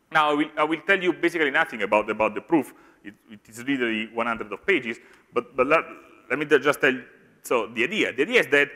Now, I will, I will tell you basically nothing about, about the proof. It, it is literally one hundred of pages, but, but let, let me just tell you, so the idea. The idea is that,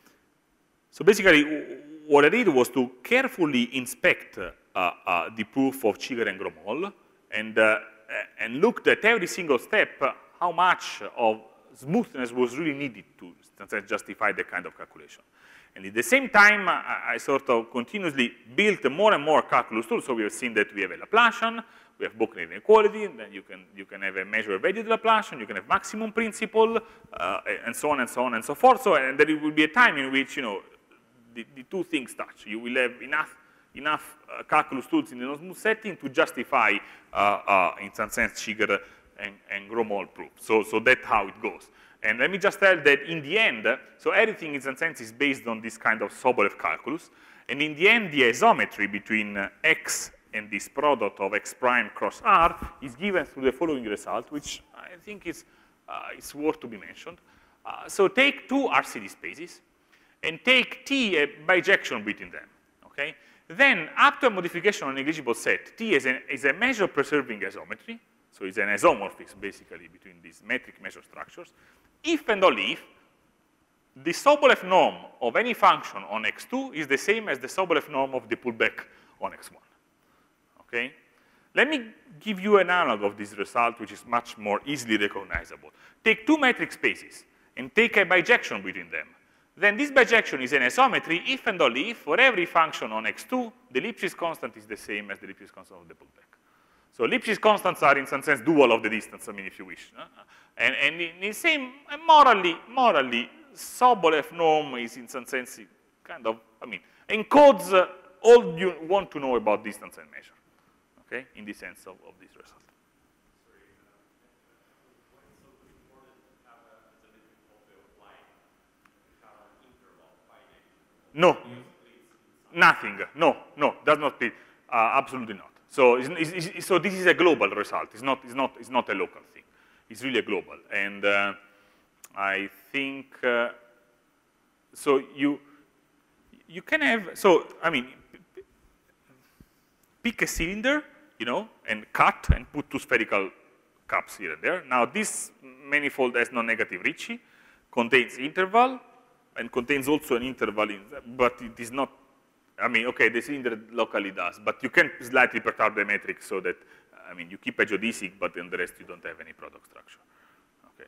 so basically, what I did was to carefully inspect uh, uh, the proof of Chigger and Gromol, and, uh, and looked at every single step, uh, how much of smoothness was really needed to justify that kind of calculation. And at the same time, I, I sort of continuously built more and more calculus tools. So we have seen that we have a Laplacian, we have Bochner inequality, and then you can, you can have a measure of value of Laplacian, you can have maximum principle, uh, and so on and so on and so forth. So, and there will be a time in which, you know, the, the two things touch. You will have enough, enough uh, calculus tools in the non-smooth setting to justify, uh, uh, in some sense, Chigger and, and Gromol proof. So, so that's how it goes. And let me just tell that in the end, so everything in some sense is based on this kind of Sobolev calculus. And in the end, the isometry between uh, X and this product of X prime cross R is given through the following result, which I think is, uh, is worth to be mentioned. Uh, so take two R C D spaces and take T a bijection between them, okay? Then up to a modification on a negligible set, T is, an, is a measure preserving isometry. So it's an isomorphism, basically, between these metric measure structures. If and only if the Sobolev norm of any function on X two is the same as the Sobolev norm of the pullback on X one, okay? Let me give you an analog of this result, which is much more easily recognizable. Take two metric spaces and take a bijection between them. Then this bijection is an isometry if and only if for every function on X two, the Lipschitz constant is the same as the Lipschitz constant of the pullback. So Lipschitz constants are, in some sense, dual of the distance, I mean, if you wish. Uh, and, and in the same, morally, morally, Sobolev norm is, in some sense, kind of, I mean, encodes uh, all you want to know about distance and measure, okay, in the sense of, of this result. No, nothing, no, no, does not fit, uh, absolutely not. So, it's, it's, it's, so this is a global result. It's not, it's not, it's not a local thing. It's really a global. And uh, I think, uh, so you, you can have, so, I mean, pick a cylinder, you know, and cut and put two spherical cups here and there. Now, this manifold has no negative Ricci, contains interval, and contains also an interval, in, but it is not, I mean, okay, the cylinder locally does, but you can slightly perturb the metric so that, I mean, you keep a geodesic, but in the rest you don't have any product structure. Okay.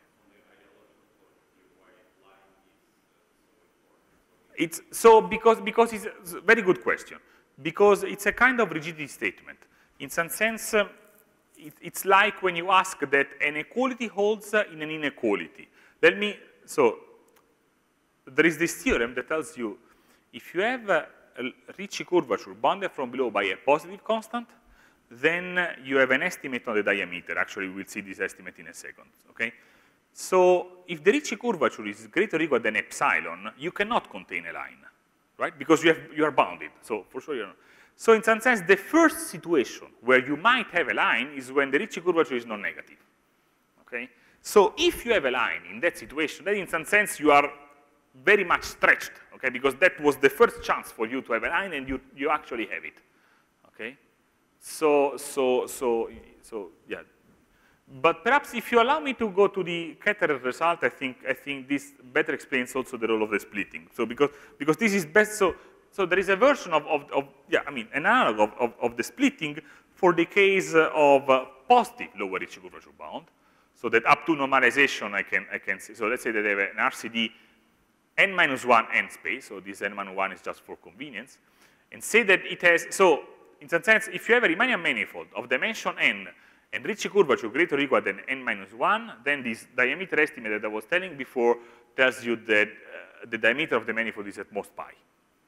It's so because because it's a very good question, because it's a kind of rigidity statement. In some sense, uh, it, it's like when you ask that an equality holds uh, in an inequality. Let me so there is this theorem that tells you if you have uh, a Ricci curvature bounded from below by a positive constant, then you have an estimate on the diameter. Actually, we'll see this estimate in a second, okay? So if the Ricci curvature is greater or equal than epsilon, you cannot contain a line, right? Because you, have, you are bounded, so for sure you're not. So in some sense, the first situation where you might have a line is when the Ricci curvature is non-negative, okay? So if you have a line in that situation, then in some sense you are very much stretched, okay? Because that was the first chance for you to have a line, and you, you actually have it, okay? So, so, so, so, yeah. But perhaps if you allow me to go to the Ketterer result, I think, I think this better explains also the role of the splitting. So because, because this is best, so, so there is a version of, of, of yeah, I mean, an analog of, of, of the splitting for the case of uh, positive lower Ricci curvature bound. So that up to normalization, I can, I can see. So let's say that I have an R C D n minus one n space, so this n minus one is just for convenience, and say that it has, so in some sense, if you have a Riemannian manifold of dimension n and Ricci curvature greater or equal than n minus one, then this diameter estimate that I was telling before tells you that uh, the diameter of the manifold is at most pi.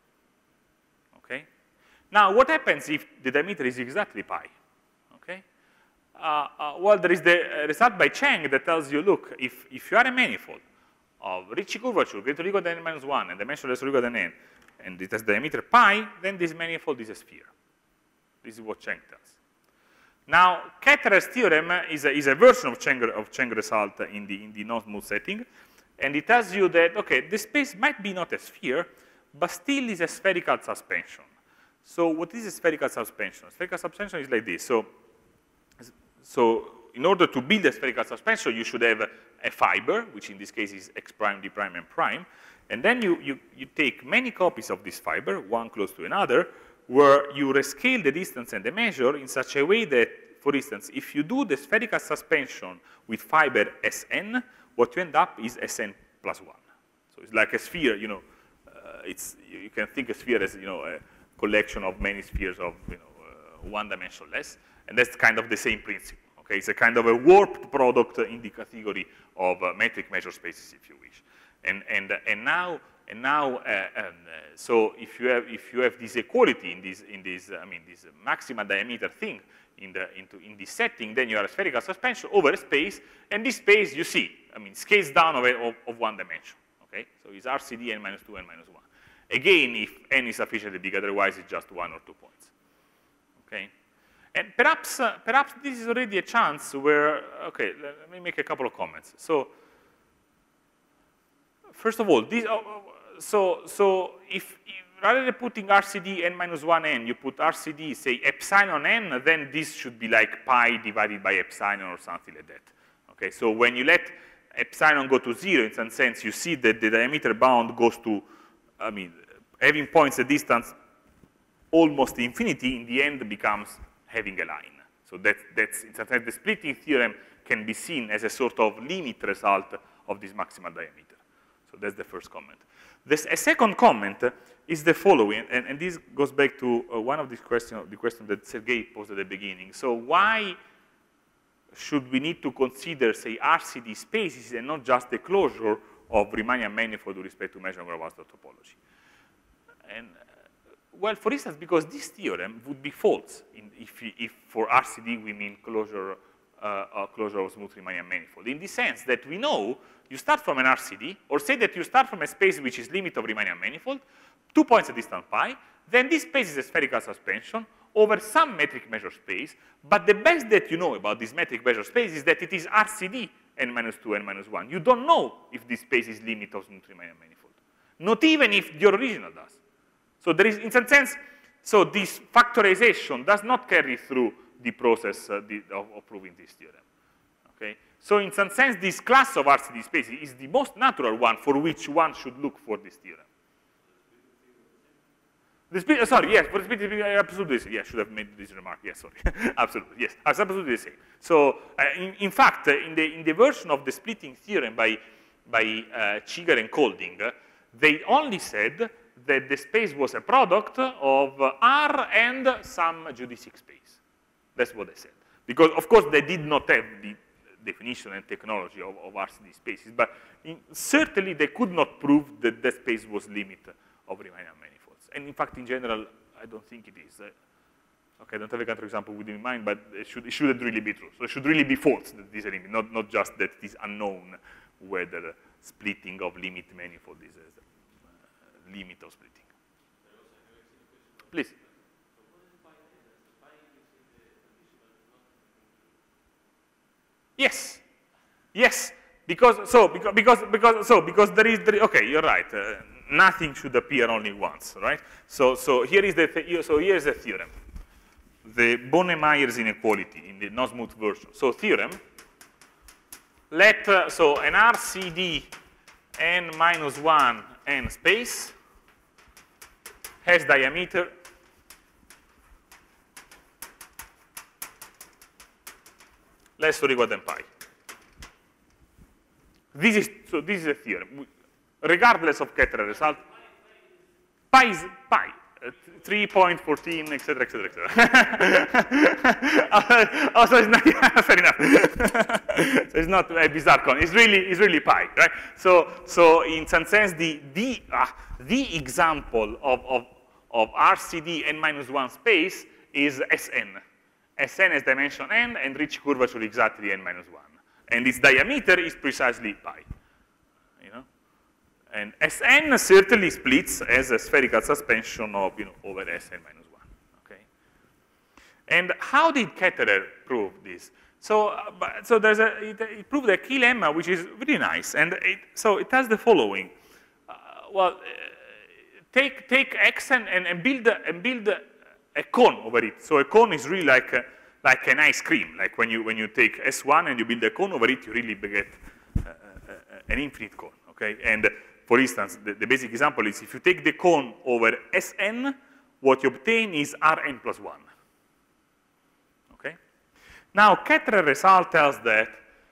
Okay? Now, what happens if the diameter is exactly pi? Okay? Uh, uh, well, there is the uh, result by Cheng that tells you, look, if, if you are a manifold of Ricci curvature greater or equal than n minus one and dimension less or equal than n, and it has diameter pi, then this manifold is a sphere. This is what Cheng tells. Now, Ketterer's theorem is a, is a version of Cheng, of Cheng result in the, in the non-smooth setting, and it tells you that, okay, the space might be not a sphere, but still is a spherical suspension. So what is a spherical suspension? Spherical suspension is like this. So, so in order to build a spherical suspension, you should have a fiber, which in this case is x prime, d prime, and prime. And then you, you, you take many copies of this fiber, one close to another, where you rescale the distance and the measure in such a way that, for instance, if you do the spherical suspension with fiber Sn, what you end up is Sn plus one. So it's like a sphere, you know, uh, it's, you can think a sphere as, you know, a collection of many spheres of, you know, uh, one dimension less, and that's kind of the same principle. Okay, it's a kind of a warped product in the category of uh, metric measure spaces, if you wish. And and and now and now, uh, um, uh, so if you have if you have this equality in this in this uh, I mean this maximal diameter thing in the into in this setting, then you have a spherical suspension over a space, and this space you see, I mean, scales down of, of, of one dimension. Okay, so it's R C D n minus two n minus one. Again, if n is sufficiently big, otherwise it's just one or two points. Okay. And perhaps, uh, perhaps this is already a chance where, okay, let me make a couple of comments. So, first of all, this, uh, so, so if, if rather than putting R C D n minus one n, you put R C D, say, epsilon n, then this should be like pi divided by epsilon or something like that. Okay, so when you let epsilon go to zero, in some sense, you see that the diameter bound goes to, I mean, having points at distance almost infinity, in the end becomes having a line. So that, that's, in some sense, the splitting theorem can be seen as a sort of limit result of this maximal diameter. So that's the first comment. This, a second comment is the following, and, and this goes back to uh, one of these questions, the question that Sergei posed at the beginning. So why should we need to consider, say, R C D spaces and not just the closure of Riemannian manifold with respect to measurement of Hausdorff topology? And well, for instance, because this theorem would be false in, if, if for R C D we mean closure, uh, uh, closure of smooth Riemannian manifold. In the sense that we know you start from an R C D, or say that you start from a space which is limit of Riemannian manifold, two points at distance pi, then this space is a spherical suspension over some metric measure space, but the best that you know about this metric measure space is that it is R C D n minus two, n minus one. You don't know if this space is limit of smooth Riemannian manifold. Not even if your original does. So there is, in some sense, so this factorization does not carry through the process uh, the, of, of proving this theorem. Okay? So in some sense, this class of R C D spaces is the most natural one for which one should look for this theorem. The speed, uh, sorry, yes, for the speed, absolutely the same. Yeah, I should have made this remark. Yes, sorry. Absolutely, yes, absolutely the same. So uh, in, in fact, uh, in, the, in the version of the splitting theorem by, by uh, Chigar and Kolding, uh, they only said that the space was a product of R and some geodesic space. That's what they said. Because, of course, they did not have the definition and technology of, of R C D spaces, but in, certainly they could not prove that that space was limit of Riemannian manifolds. And in fact, in general, I don't think it is. Uh, okay, I don't have a counterexample within mind, but it, should, it shouldn't really be true. So it should really be false that this is a limit, not, not just that it is unknown whether splitting of limit manifold is a limit of splitting. Please. Yes, yes, because so because because because so because there is there, okay, you're right. Uh, nothing should appear only once, right? So so here is the th so here is the theorem, the Bohne-Myers inequality in the non-smooth version. So theorem. Let uh, so an R C D n minus one n space has diameter less or equal than pi. This is so this is a theorem. Regardless of Ketterer result, pi is pi. three point one four, et cetera, et cetera, et cetera. Also, it's not, yeah, fair enough. So it's not a bizarre con. It's really, it's really pi, right? So, so in some sense, the the uh, the example of of of R C D n minus one space is Sn. Sn has dimension n and Ricci curvature exactly n minus one, and its diameter is precisely pi. And Sn certainly splits as a spherical suspension of, you know, over Sn minus one, okay? And how did Ketterer prove this? So, uh, but, so there's a, it, it proved a key lemma, which is really nice. And it, so it has the following. Uh, well, uh, take, take X and, and, and build, and build a cone over it. So a cone is really like, a, like an ice cream. Like when you, when you take S one and you build a cone over it, you really get uh, uh, an infinite cone, okay? And for instance, the, the basic example is if you take the cone over Sn, what you obtain is Rn plus one, okay? Now, Ketterer result tells that,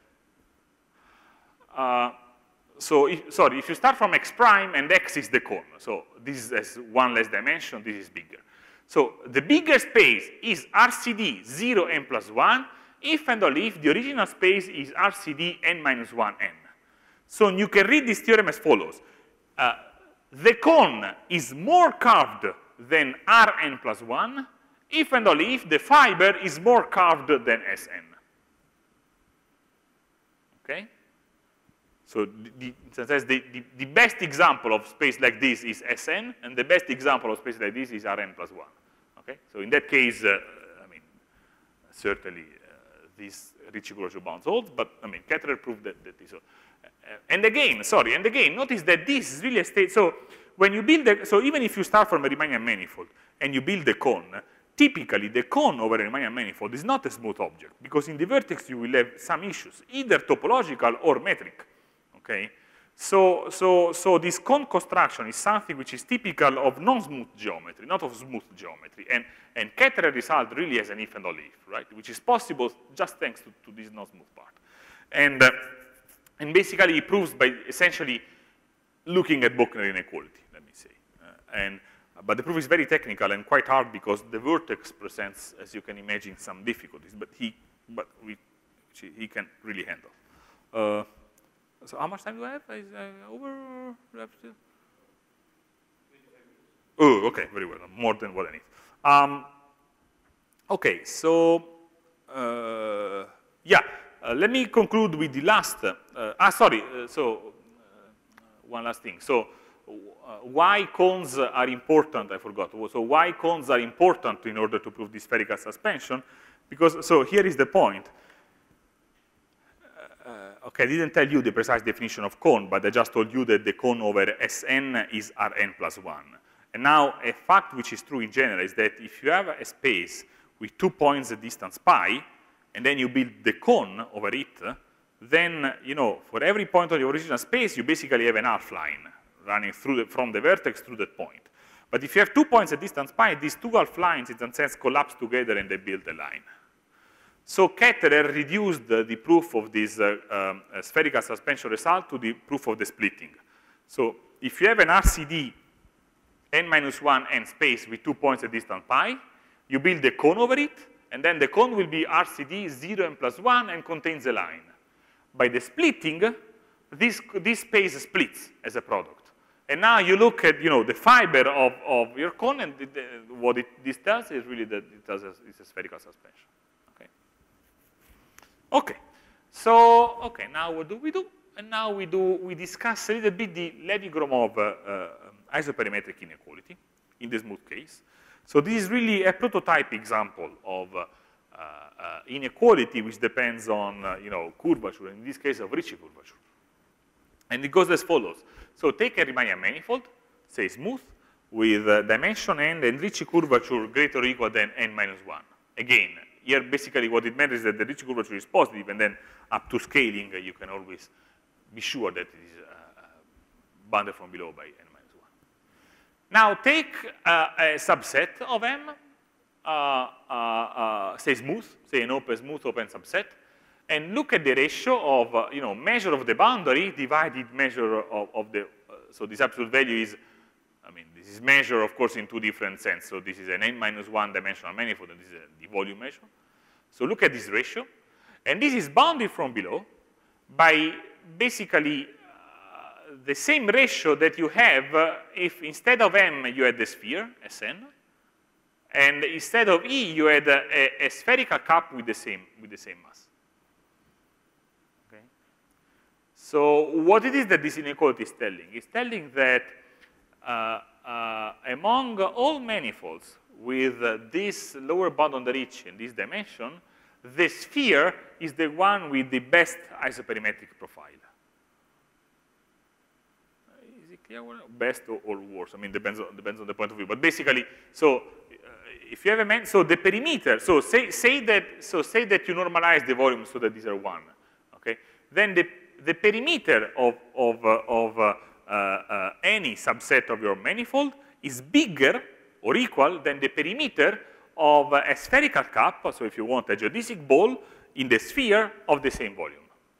uh, so, if, sorry, if you start from x prime and x is the cone, so this is one less dimension, this is bigger. So the bigger space is R C D zero n plus one if and only if the original space is R C D n minus one n. So you can read this theorem as follows. Uh, the cone is more curved than Rn plus one if and only if the fiber is more curved than Sn. Okay? So the, the, the, the best example of space like this is Sn, and the best example of space like this is Rn plus one. Okay? So in that case, uh, I mean, certainly uh, this Ricci curvature bounds holds, but I mean, Ketterer proved that, that is so. Uh, and again, sorry, and again, notice that this is really a state. So when you build, a, so even if you start from a Riemannian manifold and you build a cone, typically the cone over a Riemannian manifold is not a smooth object, because in the vertex you will have some issues, either topological or metric. Okay, so so so this cone construction is something which is typical of non-smooth geometry, not of smooth geometry, and and Ketterer result really has an if and only if, right? Which is possible just thanks to, to this non-smooth part, and uh, and basically it proves by essentially looking at Bochner inequality, let me say, uh, and but the proof is very technical and quite hard because the vertex presents, as you can imagine, some difficulties, but he but we he can really handle. Uh, So how much time do I have? Is uh, over? Oh, okay, very well. More than what I need. Um, okay, so uh, yeah, uh, let me conclude with the last. Uh, ah, sorry. Uh, so uh, one last thing. So uh, why cones are important? I forgot. So why cones are important in order to prove the spherical suspension? Because so here is the point. Uh, okay, I didn't tell you the precise definition of cone, but I just told you that the cone over Sn is Rn plus one. And now, a fact which is true in general is that if you have a space with two points at distance pi, and then you build the cone over it, then, you know, for every point of the original space, you basically have an half line running through the, from the vertex through that point. But if you have two points at distance pi, these two half lines, in a sense, collapse together and they build a line. So Ketterer reduced the, the proof of this uh, um, uh, spherical suspension result to the proof of the splitting. So if you have an R C D n minus one n space with two points at distance pi, you build a cone over it, and then the cone will be R C D zero n plus one and contains a line. By the splitting, this, this space splits as a product. And now you look at, you know, the fiber of, of your cone, and the, the, what it, this does is really that it does a, it's a spherical suspension. Okay, so, okay, now what do we do? And now we do, we discuss a little bit the Levy-Gromov uh, uh, isoperimetric inequality in the smooth case. So this is really a prototype example of uh, uh, inequality which depends on, uh, you know, curvature, in this case of Ricci curvature. And it goes as follows. So take a Riemannian manifold, say smooth, with uh, dimension n and Ricci curvature greater or equal than n minus one. Again, here, basically, what it matters is that the Ricci curvature is positive, and then up to scaling, uh, you can always be sure that it is uh, bounded from below by n minus one. Now, take uh, a subset of M, uh, uh, uh, say smooth, say an open smooth open subset, and look at the ratio of, uh, you know, measure of the boundary divided measure of, of the, uh, so this absolute value is, I mean, this is measured, of course, in two different senses. So this is an n minus one dimensional manifold, and this is a, the volume measure. So look at this ratio. And this is bounded from below by basically uh, the same ratio that you have uh, if instead of M you had the sphere, Sn, and instead of E you had a, a, a spherical cup with the same, with the same mass. Okay? So what it is that this inequality is telling? It's telling that Uh, uh, among all manifolds with uh, this lower bound on the Ricci in this dimension, the sphere is the one with the best isoperimetric profile. Is it clear? Best or, or worse? I mean, depends on, depends on the point of view. But basically, so uh, if you have a man, so the perimeter, so say, say that, so say that you normalize the volume so that these are one, okay? Then the, the perimeter of, of, uh, of uh, uh, uh, any subset of your manifold is bigger or equal than the perimeter of uh, a spherical cup, so if you want a geodesic ball in the sphere of the same volume.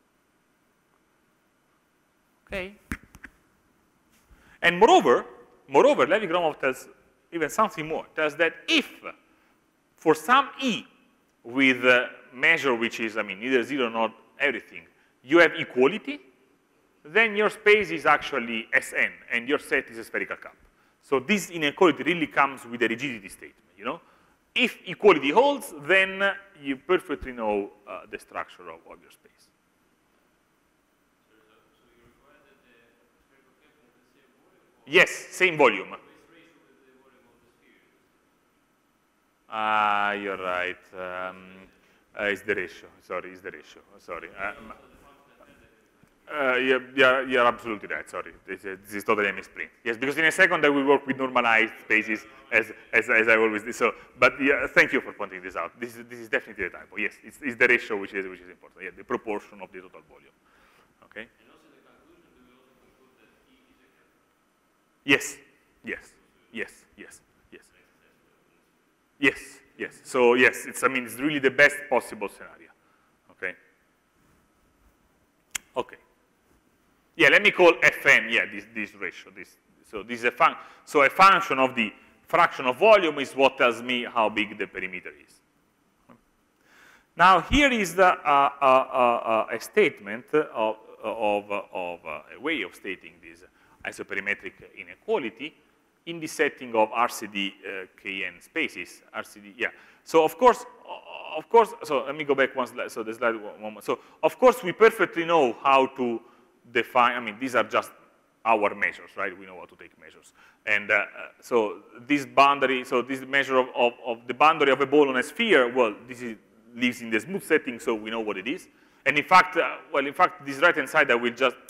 Okay? And moreover, moreover, Levi-Gromov tells even something more. It tells that if for some E with a measure which is, I mean, neither zero nor everything, you have equality, then your space is actually S N, and your set is a spherical cup. So this inequality really comes with a rigidity statement, you know? If equality holds, then you perfectly know uh, the structure of, of your space. Yes, same volume. Ah, uh, you're right. Um, uh, it's the ratio. Sorry, it's the ratio. Sorry. Um, uh, you're, you're, you're absolutely right. Sorry, this, uh, this is totally a misprint. Yes, because in a second I will work with normalized spaces as as, as I always do. So, but yeah, thank you for pointing this out. This is this is definitely a typo. Yes, it's, it's the ratio which is which is important. Yeah, the proportion of the total volume. Okay. Yes, yes, yes, yes, yes. Yes, yes. So yes, it's I mean it's really the best possible scenario. Okay. Okay. Yeah, let me call Fn, yeah, this this ratio. This so this is a fun so a function of the fraction of volume is what tells me how big the perimeter is. Now here is the, uh, uh, uh, a statement of of, of uh, a way of stating this isoperimetric inequality in the setting of R C D uh, K N spaces. R C D, yeah. So of course, uh, of course. So let me go back one slide. So the slide one moment. So of course, we perfectly know how to define. I mean, these are just our measures, right? We know how to take measures. And uh, so this boundary, so this measure of, of, of the boundary of a ball on a sphere. Well, this is, lives in the smooth setting, so we know what it is. And in fact, uh, well, in fact, this right-hand side, I will just.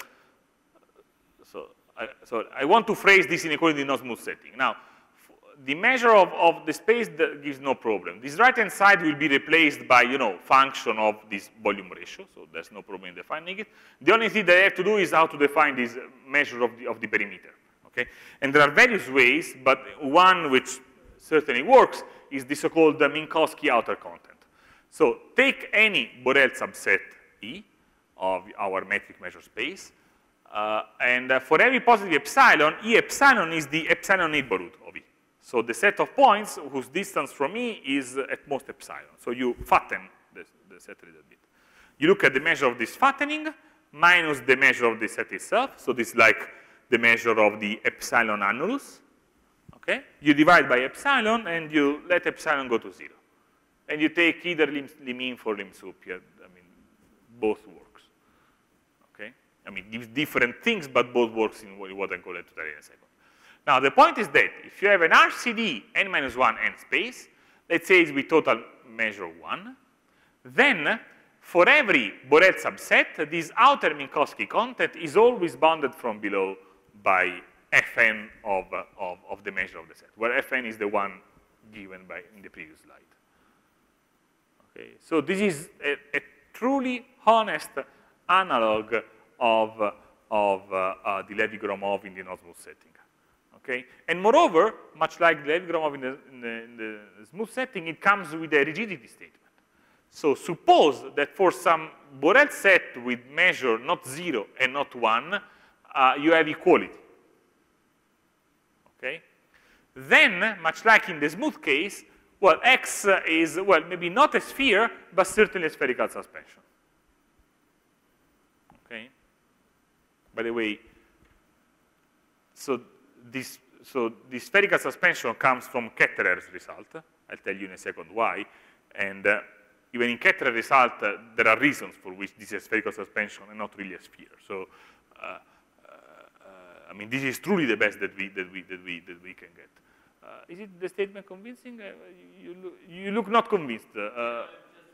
So. I, so I want to phrase this inequality in no smooth setting. Now, the measure of, of the space that gives no problem. This right-hand side will be replaced by, you know, function of this volume ratio, so there's no problem in defining it. The only thing that I have to do is how to define this measure of the, of the perimeter, okay? And there are various ways, but one which certainly works is the so-called Minkowski outer content. So take any Borel subset E of our metric measure space, Uh, and uh, for every positive epsilon, E epsilon is the epsilon neighborhood of E. So the set of points whose distance from E is uh, at most epsilon. So you fatten the, the set a little bit. You look at the measure of this fattening minus the measure of the set itself. So this is like the measure of the epsilon annulus. Okay? You divide by epsilon and you let epsilon go to zero. And you take either lim, lim in for lim sup. I mean, both works. I mean, different things, but both works in what I'm going to tell you in a second. Now, the point is that if you have an R C D n minus one n space, let's say it's with total measure one, then for every Borel subset, this outer Minkowski content is always bounded from below by Fn of, uh, of, of the measure of the set, where Fn is the one given by in the previous slide. Okay, so this is a, a truly honest analog of, of uh, uh, the Levi-Gromov in the no-smooth setting, okay? And moreover, much like the Levi-Gromov in the, in, the, in the smooth setting, it comes with a rigidity statement. So suppose that for some Borel set with measure not zero and not one, uh, you have equality, okay? Then, much like in the smooth case, well, X is, well, maybe not a sphere, but certainly a spherical suspension, okay? By the way, so this, so this spherical suspension comes from Ketterer's result. I'll tell you in a second why. And uh, even in Ketterer's result, uh, there are reasons for which this is a spherical suspension and not really a sphere. So, uh, uh, uh, I mean, this is truly the best that we that we that we that we can get. Uh, is it the statement convincing? Uh, you, look, you look not convinced. Uh,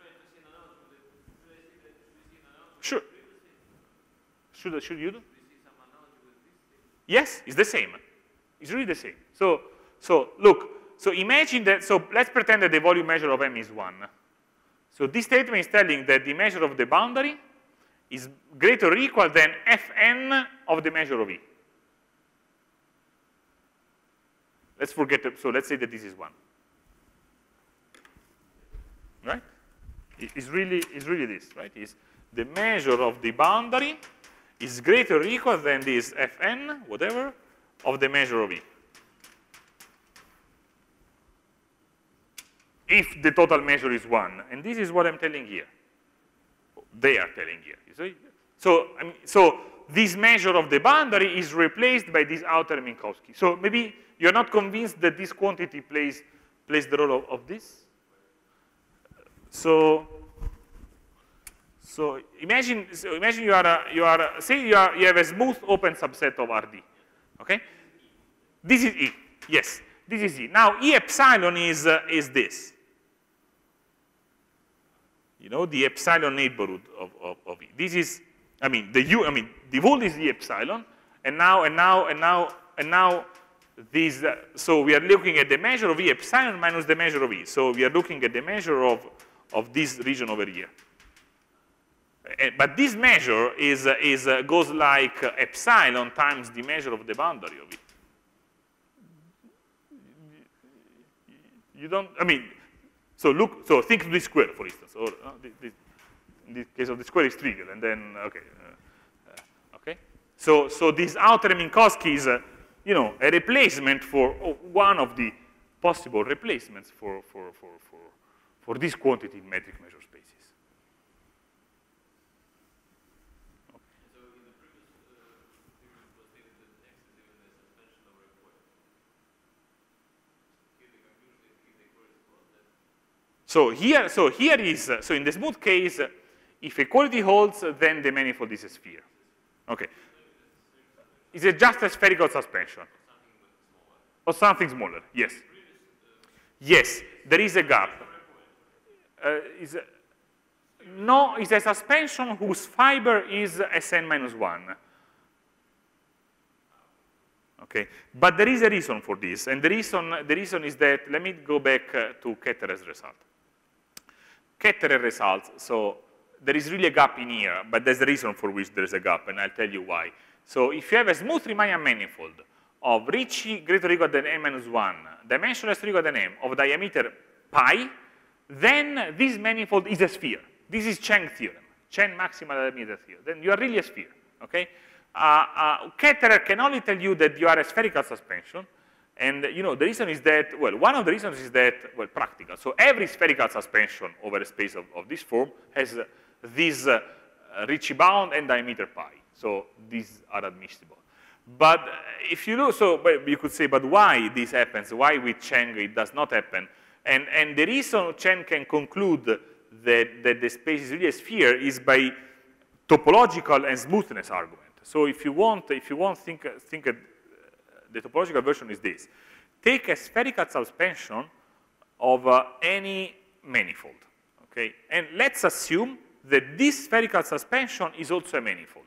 sure. Should, should you do? Yes, it's the same. It's really the same. So, so look, so imagine that, so let's pretend that the volume measure of M is one. So this statement is telling that the measure of the boundary is greater or equal than Fn of the measure of E. Let's forget, the, so let's say that this is one. Right? It's really, it's really this, right? It's the measure of the boundary is greater or equal than this Fn, whatever, of the measure of E. If the total measure is one, and this is what I'm telling here. They are telling here. You see? So, I mean, so this measure of the boundary is replaced by this outer Minkowski. So maybe you're not convinced that this quantity plays, plays the role of, of this. So, so imagine, so imagine you are, a, you are a, say you, are, you have a smooth open subset of R D. Okay? This is E. Yes, this is E. Now E epsilon is, uh, is this. You know, the epsilon neighborhood of, of, of E. This is, I mean, the U, I mean, the whole is E epsilon, and now, and now, and now, and now, this, uh, so we are looking at the measure of E epsilon minus the measure of E. So we are looking at the measure of, of this region over here. Uh, but this measure is, uh, is, uh, goes like uh, epsilon times the measure of the boundary of E. You don't, I mean, so look, so think of this square, for instance, or uh, this, this, in the case of the square is trivial, and then, okay, uh, uh, okay. So, so this outer Minkowski is, uh, you know, a replacement for oh, one of the possible replacements for, for, for, for, for this quantity in metric measure spaces. Okay. So in the previous theory, it was stated that X is given a suspension over a coil. Here the conclusion is if the coil is closed, then. So here, so here is, uh, so in the smooth case, uh, if equality holds, uh, then the manifold is a sphere. Okay. Is it just a spherical suspension? Or something smaller? Yes. Yes, there is a gap. Uh, is a, no, it's a suspension whose fiber is Sn minus one. Okay, but there is a reason for this, and the reason, the reason is that, let me go back uh, to Ketterer's result. Ketterer results, so there is really a gap in here, but there's a reason for which there is a gap, and I'll tell you why. So if you have a smooth Riemannian manifold of Ricci greater or equal than n minus one, dimension less or equal than m, of diameter pi, then this manifold is a sphere. This is Chang theorem, Chang maximal diameter theorem. Then you are really a sphere, okay? Uh, uh, Ketterer can only tell you that you are a spherical suspension, and you know the reason is that, well, one of the reasons is that, well, practical. So every spherical suspension over a space of, of this form has uh, this uh, Ricci bound and diameter pi. So these are admissible. But if you look, so but you could say, but why this happens? Why with Chang it does not happen? And, and the reason Chang can conclude that, that the space is really a sphere is by topological and smoothness argument. So if you want, if you want, think, think uh, the topological version is this: take a spherical suspension of uh, any manifold, okay? And let's assume that this spherical suspension is also a manifold.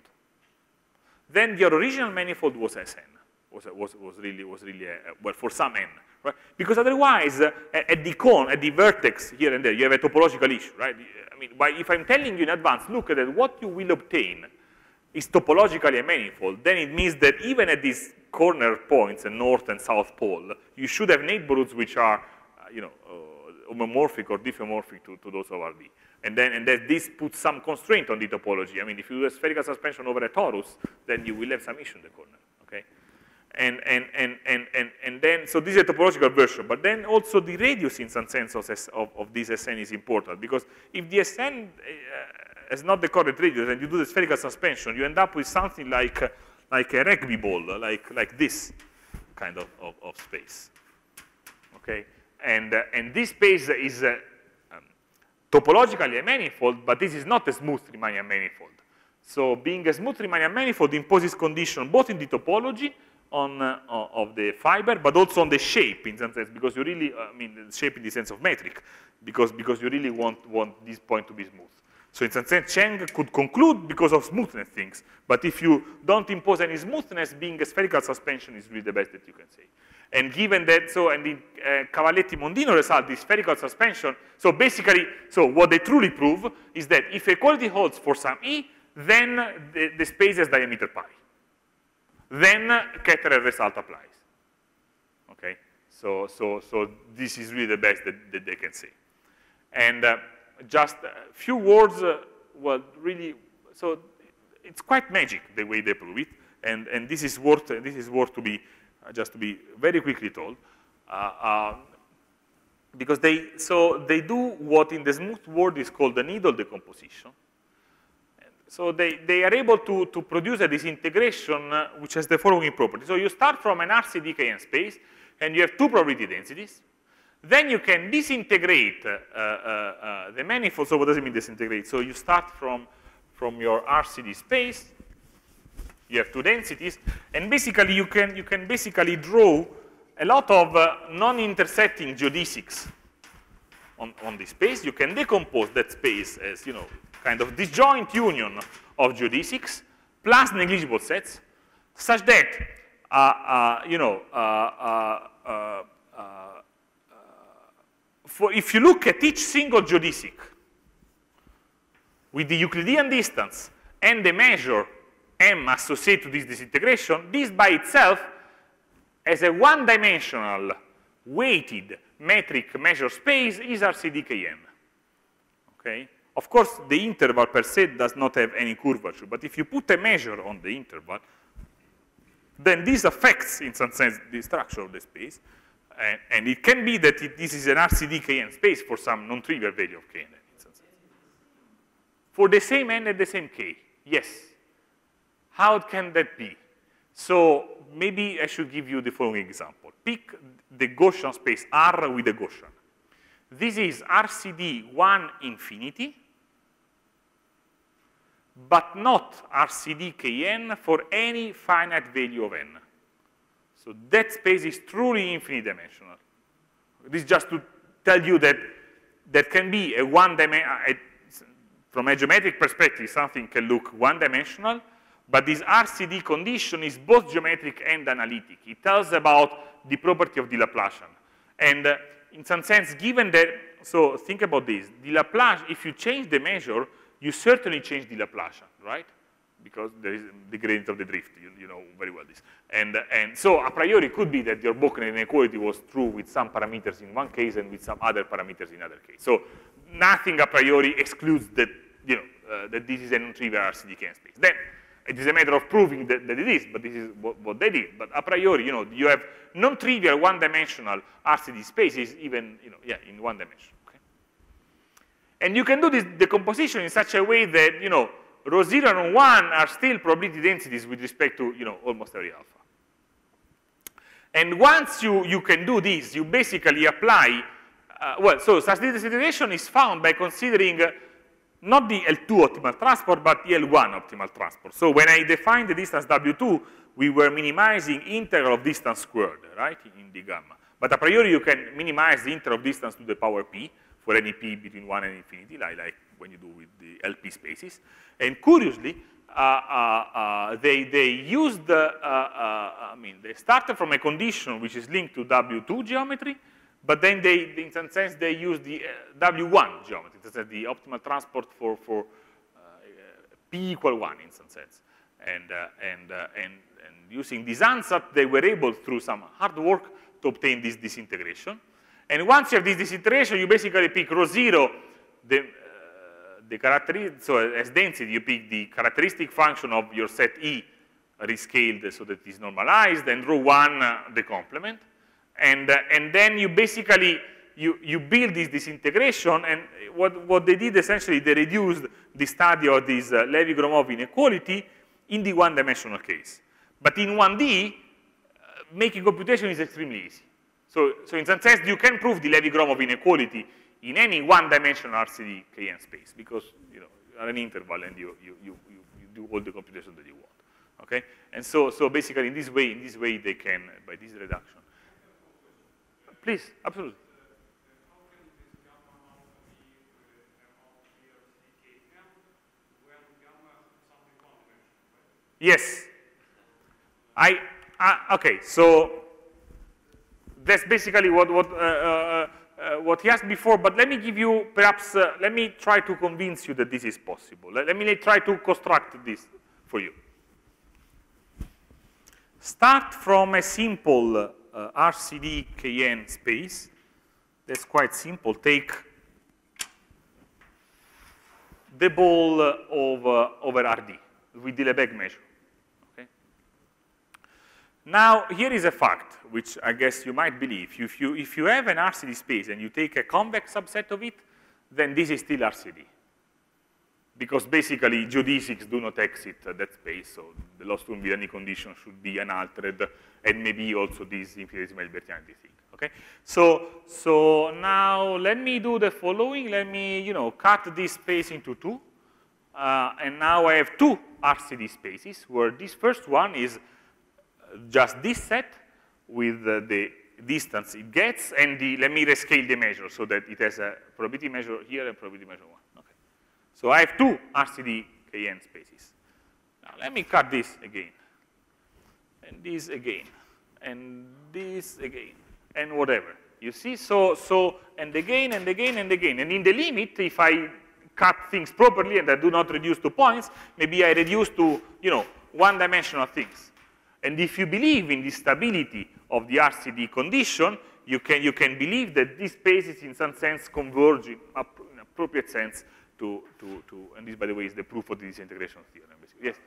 Then your original manifold was Sn, was, was, was really, was really a, well, for some n, right? Because otherwise, uh, at the cone, at the vertex here and there, you have a topological issue, right? I mean, by, if I'm telling you in advance, look at that, what you will obtain is topologically a manifold, then it means that even at these corner points, the north and south pole, you should have neighborhoods which are, uh, you know, uh, homomorphic or diffeomorphic to, to those of R D. And then, and that this puts some constraint on the topology. I mean, if you do a spherical suspension over a torus, then you will have some issue in the corner, okay? And, and, and, and, and, and then, so this is a topological version, but then also the radius in some sense of, of, of this Sn is important, because if the Sn uh, is not the correct radius and you do the spherical suspension, you end up with something like, uh, like a rugby ball, like, like this kind of, of, of space, okay? And, uh, and this space is, uh, topologically a manifold, but this is not a smooth Riemannian manifold. So being a smooth Riemannian manifold imposes condition both in the topology on, uh, of the fiber, but also on the shape in some sense, because you really, uh, I mean, the shape in the sense of metric, because, because you really want, want this point to be smooth. So in some sense, Chang could conclude because of smoothness things, but if you don't impose any smoothness, being a spherical suspension is really the best that you can say. And given that, so, and the uh, Cavalletti-Mondino result, the spherical suspension, so basically, so what they truly prove is that if equality holds for some E, then the, the space has diameter pi. Then Ketterer result applies. Okay, so, so, so this is really the best that, that they can say. And uh, just a few words, uh, well, really, so it's quite magic the way they prove it, and, and this is worth, this is worth to be, uh, just to be very quickly told. Uh, uh, because they, so they do what in the smooth world is called the needle decomposition. So they, they are able to, to produce a disintegration uh, which has the following property. So you start from an R C D K N space, and you have two probability densities. Then you can disintegrate uh, uh, uh, the manifold. So what does it mean disintegrate? So you start from, from your R C D space. You have two densities. And basically, you can, you can basically draw a lot of uh, non-intersecting geodesics on, on this space. You can decompose that space as, you know, kind of disjoint union of geodesics plus negligible sets, such that, uh, uh, you know, uh, uh, uh, uh, for if you look at each single geodesic with the Euclidean distance and the measure m associated to this disintegration, this by itself as a one-dimensional weighted metric measure space is R C D K N. Okay? Of course, the interval per se does not have any curvature, but if you put a measure on the interval, then this affects, in some sense, the structure of the space. And, and it can be that it, this is an R C D K N space for some non-trivial value of K N. In some sense. For the same N and the same K, yes. How can that be? So maybe I should give you the following example. Pick the Gaussian space R with a Gaussian. This is R C D one infinity, but not R C D K N for any finite value of n. So that space is truly infinite dimensional. This is just to tell you that that can be a one dimension, from a geometric perspective, something can look one dimensional, but this R C D condition is both geometric and analytic. It tells about the property of the Laplacian. And uh, in some sense, given that, so think about this, the Laplacian, if you change the measure, you certainly change the Laplacian, right? Because there is the gradient of the drift, you, you know very well this. And, and so a priori it could be that your Bochner inequality was true with some parameters in one case and with some other parameters in another case. So nothing a priori excludes that, you know, uh, that this is a non-trivial R C D K N space. Then it is a matter of proving that, that it is, but this is what, what they did. But a priori, you know, you have non-trivial one-dimensional R C D spaces even, you know, yeah, in one dimension. Okay? And you can do this decomposition in such a way that, you know, rho zero and rho one are still probability densities with respect to, you know, almost every alpha. And once you, you can do this, you basically apply, uh, well, so such disintegration is found by considering uh, not the L two optimal transport, but the L one optimal transport. So when I defined the distance W two, we were minimizing integral of distance squared, right, in the gamma. But a priori, you can minimize the integral of distance to the power p for any p between one and infinity, like, like when you do with the L P spaces. And curiously, uh, uh, uh, they, they used, uh, uh, I mean, they started from a condition which is linked to W two geometry, but then they, in some sense, they used the uh, W one geometry, that's the optimal transport for, for uh, p equal one, in some sense. And, uh, and, uh, and, and using this answer, they were able, through some hard work, to obtain this disintegration. And once you have this disintegration, you basically pick rho zero, the, uh, the characteristic, so as density, you pick the characteristic function of your set E rescaled so that it is normalized, and rho one, uh, the complement. And, uh, and then you basically, you, you build this disintegration, and what, what they did essentially, they reduced the study of this uh, Levy-Gromov inequality in the one-dimensional case. But in one D, uh, making computation is extremely easy. So, so in some sense, you can prove the Levy-Gromov inequality in any one-dimensional R C D K N space, because you know, you are an interval and you, you, you, you do all the computation that you want. Okay? And so, so basically, in this way, in this way, they can, by this reduction. Please, absolutely. Yes. I, I okay, so that's basically what, what, uh, uh, uh, what he asked before, but let me give you, perhaps, uh, let me try to convince you that this is possible. Let, let me try to construct this for you. Start from a simple uh, R C D K N space. That's quite simple. Take the ball of, uh, over R D with the Lebesgue measure. Okay? Now, here is a fact, which I guess you might believe. If you, if you have an R C D space and you take a convex subset of it, then this is still R C D. Because basically, geodesics do not exit uh, that space, so the loss to invariant condition should be unaltered, and maybe also this infinitesimal libertinarity thing. Okay? So, so now let me do the following. Let me, you know, cut this space into two, uh, and now I have two R C D spaces where this first one is just this set with uh, the distance it gets, and the, let me rescale the measure so that it has a probability measure here and probability measure one. Okay. So I have two R C D K N spaces. Now let me cut this again, and this again, and this again, and whatever. You see, so, so, and again, and again, and again. And in the limit, if I cut things properly and I do not reduce to points, maybe I reduce to, you know, one-dimensional things. And if you believe in the stability of the R C D condition, you can, you can believe that these spaces, in some sense, converge in an appropriate sense to, to, to, and this, by the way, is the proof of the disintegration theorem. Basically. Yes?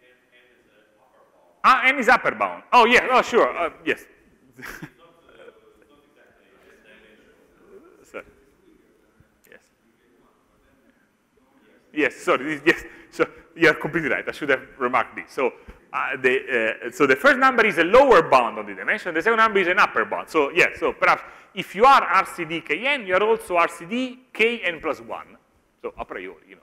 Ah, n is upper bound. Oh, yeah, oh, sure, uh, yes. Sorry. Yes. Yes, sorry, yes. So you're completely right. I should have remarked this. So, uh, the, uh, so the first number is a lower bound on the dimension. The second number is an upper bound. So, yeah, so perhaps if you are R C D K N, you are also R C D K N plus one. So a priori, you know.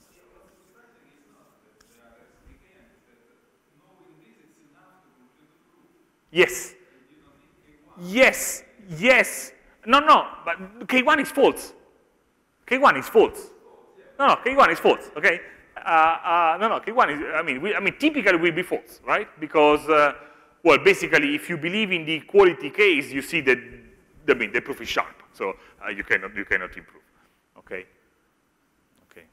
Yes. Yes. Yes. No, no, but K one is false. K one is false. No, no, K one is false, okay? Uh, uh, no, no, K one is, I mean, we, I mean, typically will be false, right? Because, uh, well, basically, if you believe in the equality case, you see that, I mean, the proof is sharp. So uh, you cannot, you cannot improve, okay? Okay.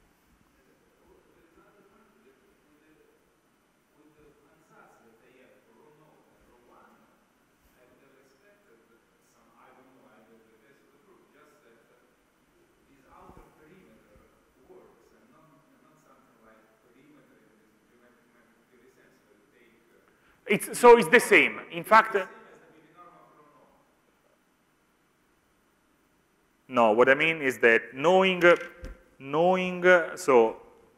It's, so it's the same. In fact, uh, no, what I mean is that knowing, uh, knowing, uh, so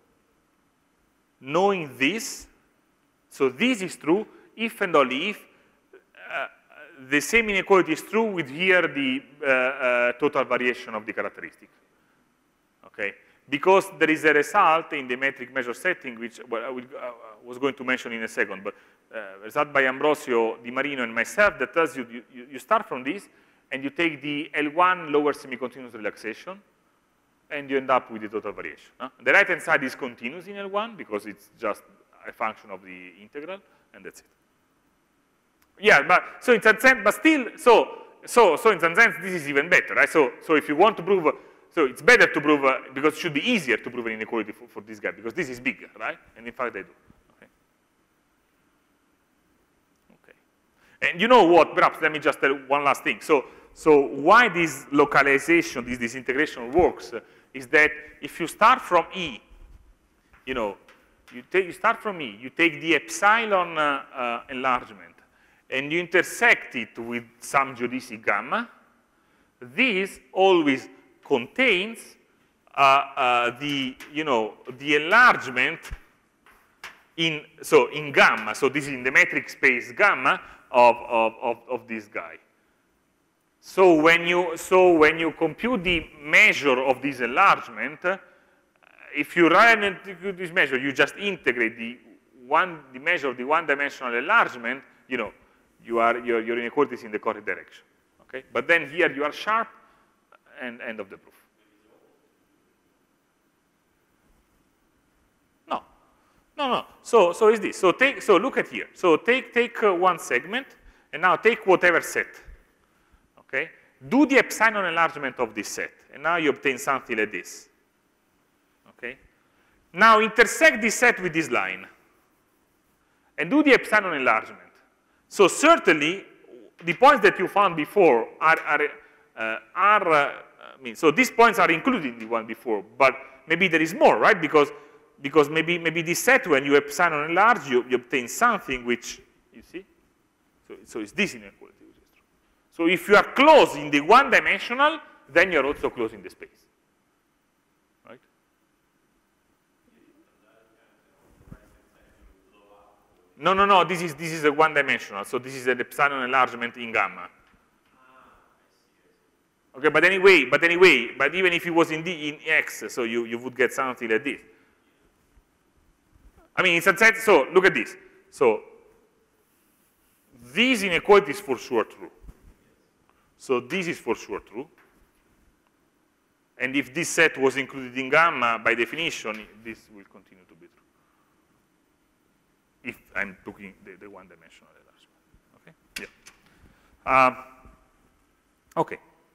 knowing this, so this is true if and only if uh, the same inequality is true with here the uh, uh, total variation of the characteristic. Okay? Because there is a result in the metric measure setting, which well, I will, uh, was going to mention in a second, but uh, result by Ambrosio, Di Marino, and myself that tells you, you, you start from this, and you take the L one lower semi-continuous relaxation, and you end up with the total variation. Huh? The right-hand side is continuous in L one, because it's just a function of the integral, and that's it. Yeah, but so in some sense, but still, so, so, so in some sense, this is even better, right? So, so if you want to prove, so it's better to prove, uh, because it should be easier to prove an inequality for, for this guy, because this is bigger, right? And in fact, they do. Okay. Okay. And you know what? Perhaps let me just tell one last thing. So, so why this localization, this disintegration works, uh, is that if you start from E, you know, you, take, you start from E, you take the epsilon uh, uh, enlargement, and you intersect it with some geodesic gamma, this always contains uh, uh, the, you know, the enlargement in, so in gamma, so this is in the metric space gamma of, of, of, of this guy. So when you, so when you compute the measure of this enlargement, uh, if you run into this measure, you just integrate the one, the measure of the one-dimensional enlargement, you know, you are, your, your inequality is in the correct direction, okay? But then here you are sharp, and end of the proof. No, no, no. So, so is this. So take, so look at here. So take, take uh, one segment, and now take whatever set. Okay? Do the epsilon enlargement of this set, and now you obtain something like this. Okay? Now intersect this set with this line, and do the epsilon enlargement. So certainly, the points that you found before are, are, uh, are uh, I mean, so these points are included in the one before, but maybe there is more, right? Because, because maybe, maybe this set, when you epsilon enlarge, you, you obtain something which, you see? So, so it's this inequality which is true. So if you are close in the one-dimensional, then you're also close in the space. Right? No, no, no, this is, this is a one-dimensional, so this is an epsilon enlargement in gamma. Okay, but anyway, but anyway, but even if it was in, the, in X, so you, you would get something like this. I mean, it's a set, so look at this. So this inequality is for sure true. So this is for sure true. And if this set was included in gamma, by definition, this will continue to be true. If I'm taking the, the one-dimensional enlargement. Okay? Yeah. Um, okay.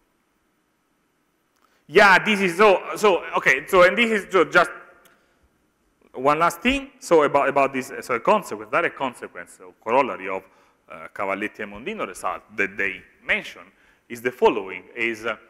Yeah, this is so, so, okay, so, and this is so just one last thing. So about, about this, so a consequence, direct consequence or corollary of uh, Cavalletti and Mondino result that they mention is the following, is, uh,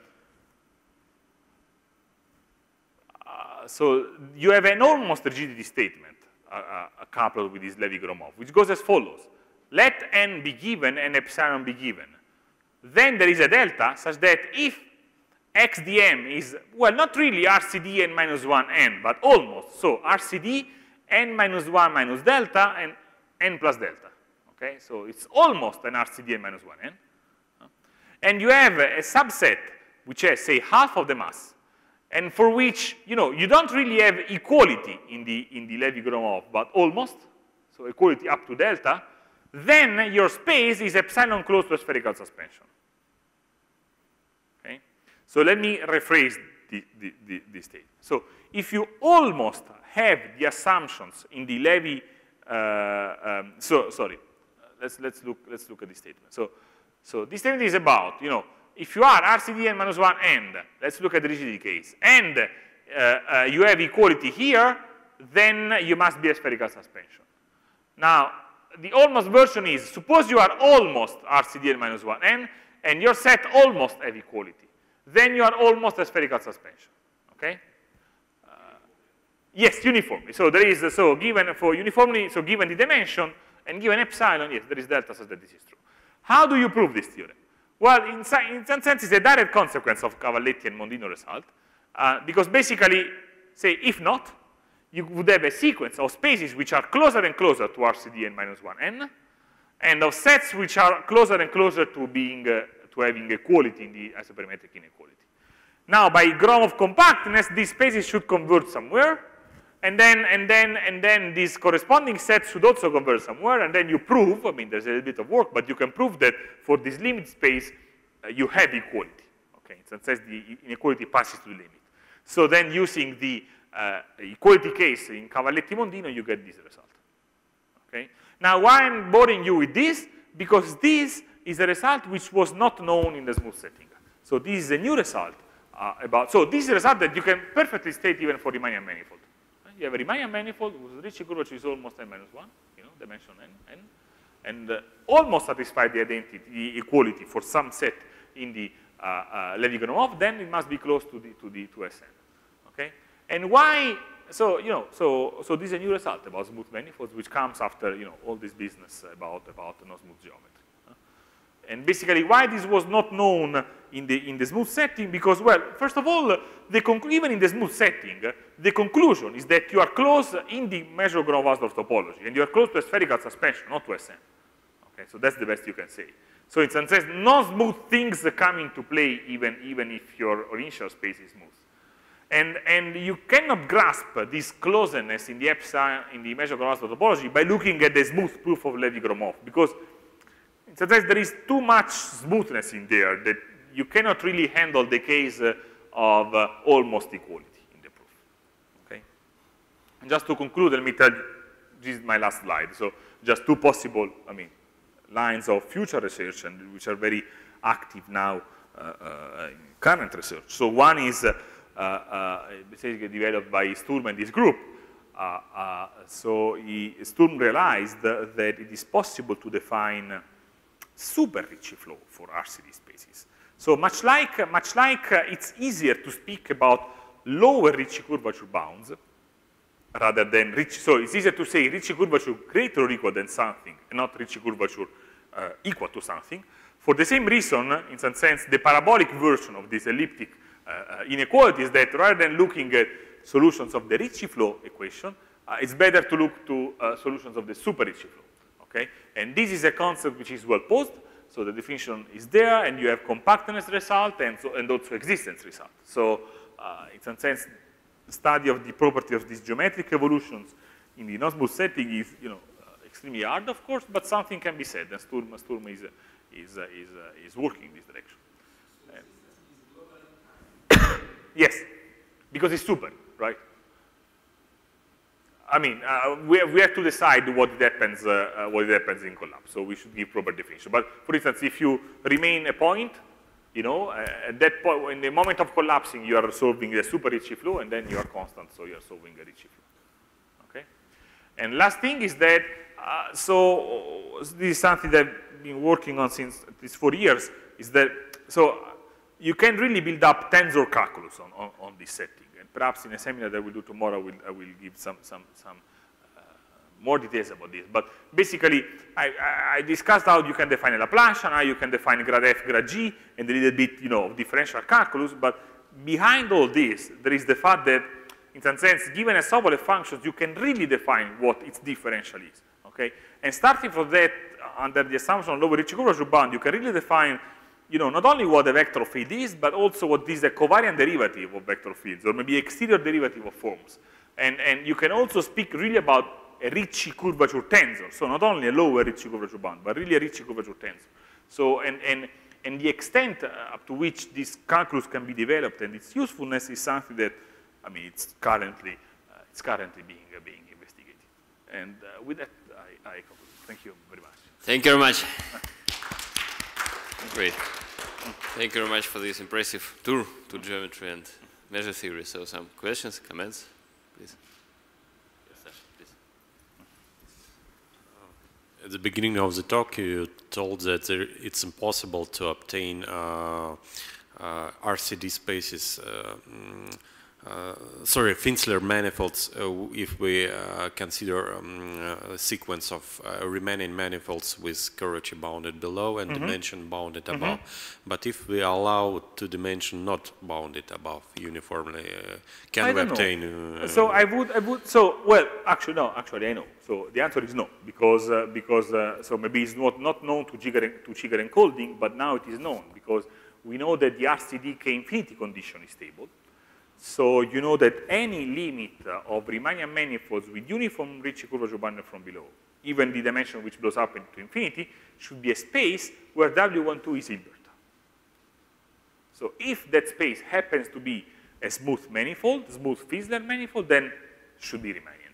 uh, so you have an almost rigidity statement uh, uh, coupled with this Levy-Gromov, which goes as follows. Let n be given and epsilon be given. Then there is a delta such that if X D M is, well, not really R C D n minus one n, but almost. So R C D n minus one minus delta and n plus delta. Okay, so it's almost an R C D n minus one n. And you have a subset which has, say, half of the mass, and for which, you know, you don't really have equality in the, in the Levy-Gromov, but almost, so equality up to delta, then your space is epsilon close to a spherical suspension. So let me rephrase the, the, the, the statement. So if you almost have the assumptions in the Levy, uh, um, so sorry, let's let's look let's look at this statement. So so this statement is about, you know, if you are R C D n minus one and let's look at the rigidity case, and uh, uh, you have equality here, then you must be a spherical suspension. Now the almost version is, suppose you are almost R C D n minus one n and your set almost have equality. Then you are almost a spherical suspension, okay? Uh, yes, uniformly. So there is, uh, so given for uniformly, so given the dimension and given epsilon, yes, there is delta such that this is true. How do you prove this theorem? Well, in, in some sense, it's a direct consequence of Cavalletti and Mondino result, uh, because basically, say, if not, you would have a sequence of spaces which are closer and closer to R C D n minus one n, and of sets which are closer and closer to being uh, to having equality in the isoperimetric inequality. Now, by Gromov compactness, these spaces should converge somewhere, and then, and then, and then these corresponding sets should also converge somewhere, and then you prove, I mean, there's a little bit of work, but you can prove that for this limit space, uh, you have equality. Okay, in some sense, the inequality passes to the limit. So then, using the uh, equality case in Cavalletti-Mondino, you get this result. Okay. Now, why I'm boring you with this? Because this is a result which was not known in the smooth setting. So this is a new result uh, about, so this is a result that you can perfectly state even for Riemannian manifold. You have a Riemannian manifold with Ricci curvature is almost n minus one, you know, dimension n, n and uh, almost satisfy the identity, the equality for some set in the uh, uh, Levy-Gromov, then it must be close to the, to the, to S N, okay? And why, so, you know, so, so this is a new result about smooth manifolds, which comes after, you know, all this business about, about no-smooth geometry. And basically, why this was not known in the, in the smooth setting? Because, well, first of all, the even in the smooth setting, the conclusion is that you are close in the measure of Gromov-Hausdorff topology, and you are close to a spherical suspension, not to S N. Okay, so that's the best you can say. So in some sense, non-smooth things come into play even, even if your initial space is smooth. And, and you cannot grasp this closeness in the epsilon, in the measure of Gromov-Hausdorff topology by looking at the smooth proof of Levy-Gromov, because sometimes there is too much smoothness in there that you cannot really handle the case uh, of uh, almost equality in the proof. Okay? And just to conclude, let me tell you, this is my last slide. So just two possible, I mean, lines of future research, and which are very active now uh, current research. So one is uh, uh, basically developed by Sturm and this group. Uh, uh, so he, Sturm realized that it is possible to define super Ricci flow for R C D spaces. So much like, much like uh, it's easier to speak about lower Ricci curvature bounds rather than Ricci, so it's easier to say Ricci curvature greater or equal than something and not Ricci curvature uh, equal to something. For the same reason, in some sense, the parabolic version of this elliptic uh, inequality is that rather than looking at solutions of the Ricci flow equation, uh, it's better to look to uh, solutions of the super Ricci flow. Okay? And this is a concept which is well posed, so the definition is there, and you have compactness result and, so, and also existence result. So, uh, in some sense, the study of the property of these geometric evolutions in the non-smooth setting is, you know, uh, extremely hard, of course, but something can be said, and Sturm, Sturm is, uh, is, uh, is, uh, is working in this direction. Uh, yes, because it's super, right? I mean, uh, we, have, we have to decide what it happens, uh, uh, what it happens in collapse. So we should give proper definition. But for instance, if you remain a point, you know, uh, at that point, in the moment of collapsing, you are solving the super Ricci flow, and then you are constant, so you are solving a Ricci flow. Okay. And last thing is that, uh, so this is something that I've been working on since at least four years. Is that so you can really build up tensor calculus on, on, on this setting. Perhaps in a seminar that we'll do tomorrow, I will, I will give some, some, some uh, more details about this. But basically, I, I discussed how you can define a Laplacian, how you can define grad f, grad g, and a little bit, you know, of differential calculus. But behind all this, there is the fact that, in some sense, given a Sobolev functions, you can really define what its differential is. Okay? And starting from that, under the assumption of lower Ricci curvature bound, you can really define, you know, not only what the vector field is, but also what is the covariant derivative of vector fields, or maybe exterior derivative of forms. And, and you can also speak really about a Ricci curvature tensor, so not only a lower Ricci curvature bound, but really a Ricci curvature tensor. So, and, and, and the extent uh, up to which this calculus can be developed and its usefulness is something that, I mean, it's currently, uh, it's currently being, uh, being investigated. And uh, with that, I, I conclude. Thank you very much. Thank you very much. Great. Thank you very much for this impressive tour to geometry and measure theory. So some questions, comments, please. Yes, Sasha, please. At the beginning of the talk, you told that there, it's impossible to obtain uh, uh, R C D spaces, uh, uh, sorry, Finsler manifolds, uh, if we uh, consider um, a sequence of uh, remaining manifolds with curvature bounded below and mm-hmm. dimension bounded mm-hmm. above. But if we allow two dimension not bounded above uniformly, uh, can I we don't obtain? Know. Uh, so I would, I would. So well, actually no. Actually, I know. So the answer is no, because uh, because uh, so maybe it's not not known to Jigger and, to Jigger and Kolding, but now it is known because we know that the R C D K infinity condition is stable. So you know that any limit of Riemannian manifolds with uniform Ricci curvature bounded from below, even the dimension which blows up into infinity, should be a space where W twelve is Hilbert. So if that space happens to be a smooth manifold, smooth Finsler manifold, then it should be Riemannian.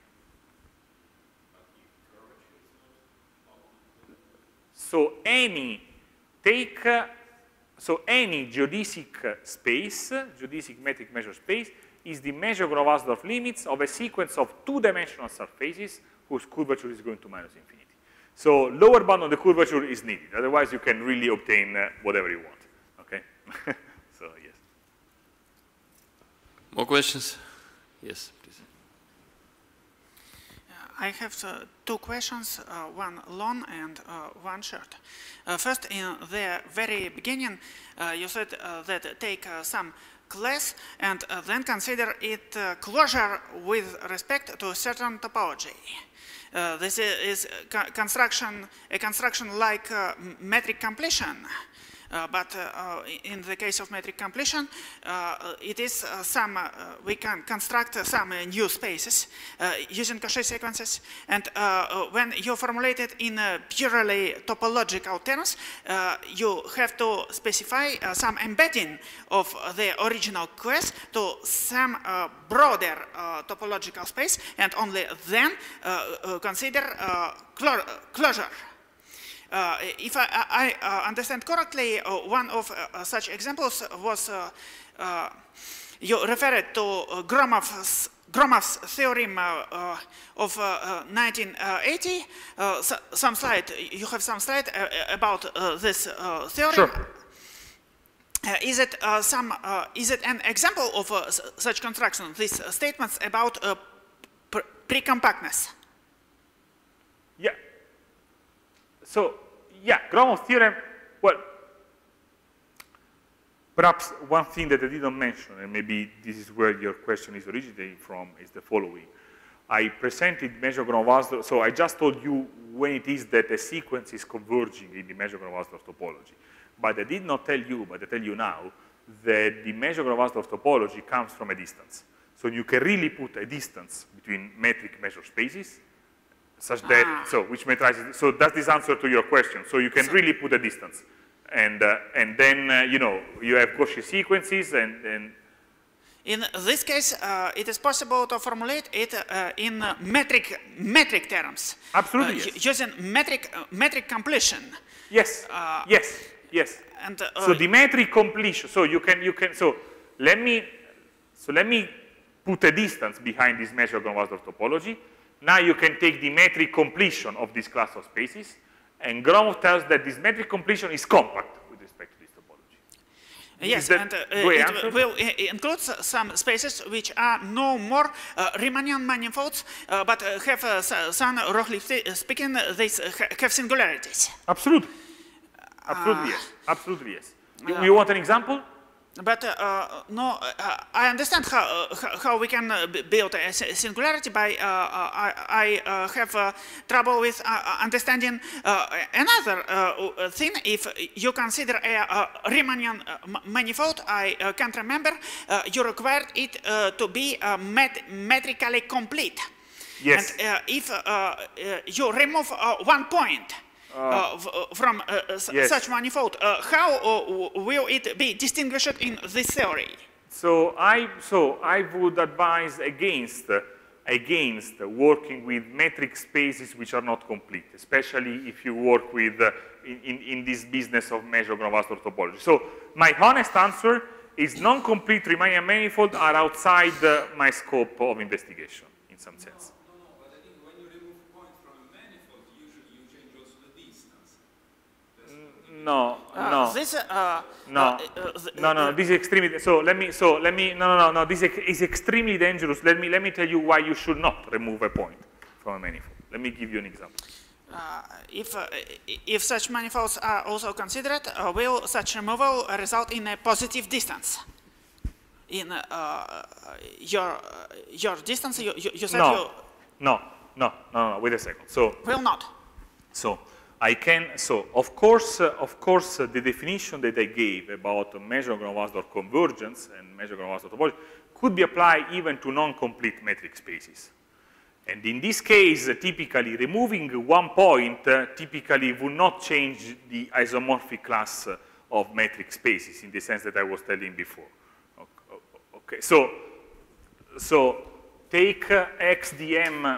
So any take uh, So any geodesic space, geodesic metric measure space, is the measure of Hausdorff limits of a sequence of two-dimensional surfaces whose curvature is going to minus infinity. So lower bound on the curvature is needed. Otherwise, you can really obtain uh, whatever you want. Okay. So yes. More questions? Yes, please. I have uh, two questions, uh, one long and uh, one short. Uh, first, in the very beginning, uh, you said uh, that take uh, some class and uh, then consider it uh, closure with respect to a certain topology. Uh, this is co construction, a construction like uh, metric completion. Uh, but uh, in the case of metric completion, uh, it is uh, some, uh, we can construct uh, some uh, new spaces uh, using Cauchy sequences. And uh, when you formulate it in uh, purely topological terms, uh, you have to specify uh, some embedding of the original class to some uh, broader uh, topological space, and only then uh, uh, consider uh, clo closure. uh, if I, I uh, understand correctly, uh, one of uh, such examples was uh, uh, you referred to uh, Gromov's, Gromov's theorem uh, uh, of uh, uh, nineteen eighty. Uh, so, some slide, you have some slide uh, about uh, this uh, theorem. Sure. Uh, is it uh, some? Uh, is it an example of uh, such construction? These uh, statements about uh, pre-compactness. Yeah. So, yeah, Gromov's theorem, well, perhaps one thing that I didn't mention, and maybe this is where your question is originating from, is the following. I presented Measure-Gromov-Hausdorff, so I just told you when it is that a sequence is converging in the Measure-Gromov-Hausdorff topology. But I did not tell you, but I tell you now, that the Measure-Gromov-Hausdorff topology comes from a distance. So you can really put a distance between metric measure spaces, such that, ah. so which metrizes, so that's this answer to your question. So you can so, really put a distance. And, uh, and then, uh, you know, you have Cauchy sequences and, and in this case, uh, it is possible to formulate it uh, in uh, metric metric terms. Absolutely, uh, yes. Using metric uh, metric completion. Yes. Uh, yes. Yes. And uh, so the metric completion. So you can you can so let me so let me put a distance behind this Measure-Gromov-Hausdorff topology. Now you can take the metric completion of this class of spaces, and Gromov tells that this metric completion is compact with respect to this topology. Yes, and uh, it will include some spaces which are no more uh, Riemannian manifolds, uh, but uh, have uh, some, roughly speaking, they have singularities. Absolutely. Absolutely, uh, yes. Absolutely, yes. You, uh, you want an example? But uh, no, uh, I understand how, uh, how we can uh, build a singularity, but uh, I, I uh, have uh, trouble with uh, understanding uh, another uh, thing. If you consider a, a Riemannian manifold, I uh, can't remember, uh, you required it uh, to be uh, met metrically complete. Yes. And uh, if uh, uh, you remove uh, one point, Uh, from uh, yes. such manifold, uh, how uh, will it be distinguished in this theory? So I, so I would advise against, uh, against working with metric spaces which are not complete, especially if you work with uh, in, in, in this business of Measure-Gromov-Hausdorff topology. So my honest answer is non-complete Riemannian manifolds are outside uh, my scope of investigation in some sense. No, uh, no, this, uh, no, uh, uh, no, no, this is extremely, so let me, so let me, no, no, no, no, this is extremely dangerous. Let me, let me tell you why you should not remove a point from a manifold. Let me give you an example. Uh, if, uh, if such manifolds are also considered, uh, will such removal result in a positive distance? In uh, your, uh, your distance, you, you, you said no. you... No, no, no, no, wait a second. So, will not. So, I can, so of course, uh, of course, uh, the definition that I gave about uh, Measure-Gromov-Hausdorff convergence and Measure-Gromov-Hausdorff topology could be applied even to non-complete metric spaces. And in this case, uh, typically removing one point uh, typically would not change the isomorphic class uh, of metric spaces in the sense that I was telling before. Okay, okay. so, so take uh, X D M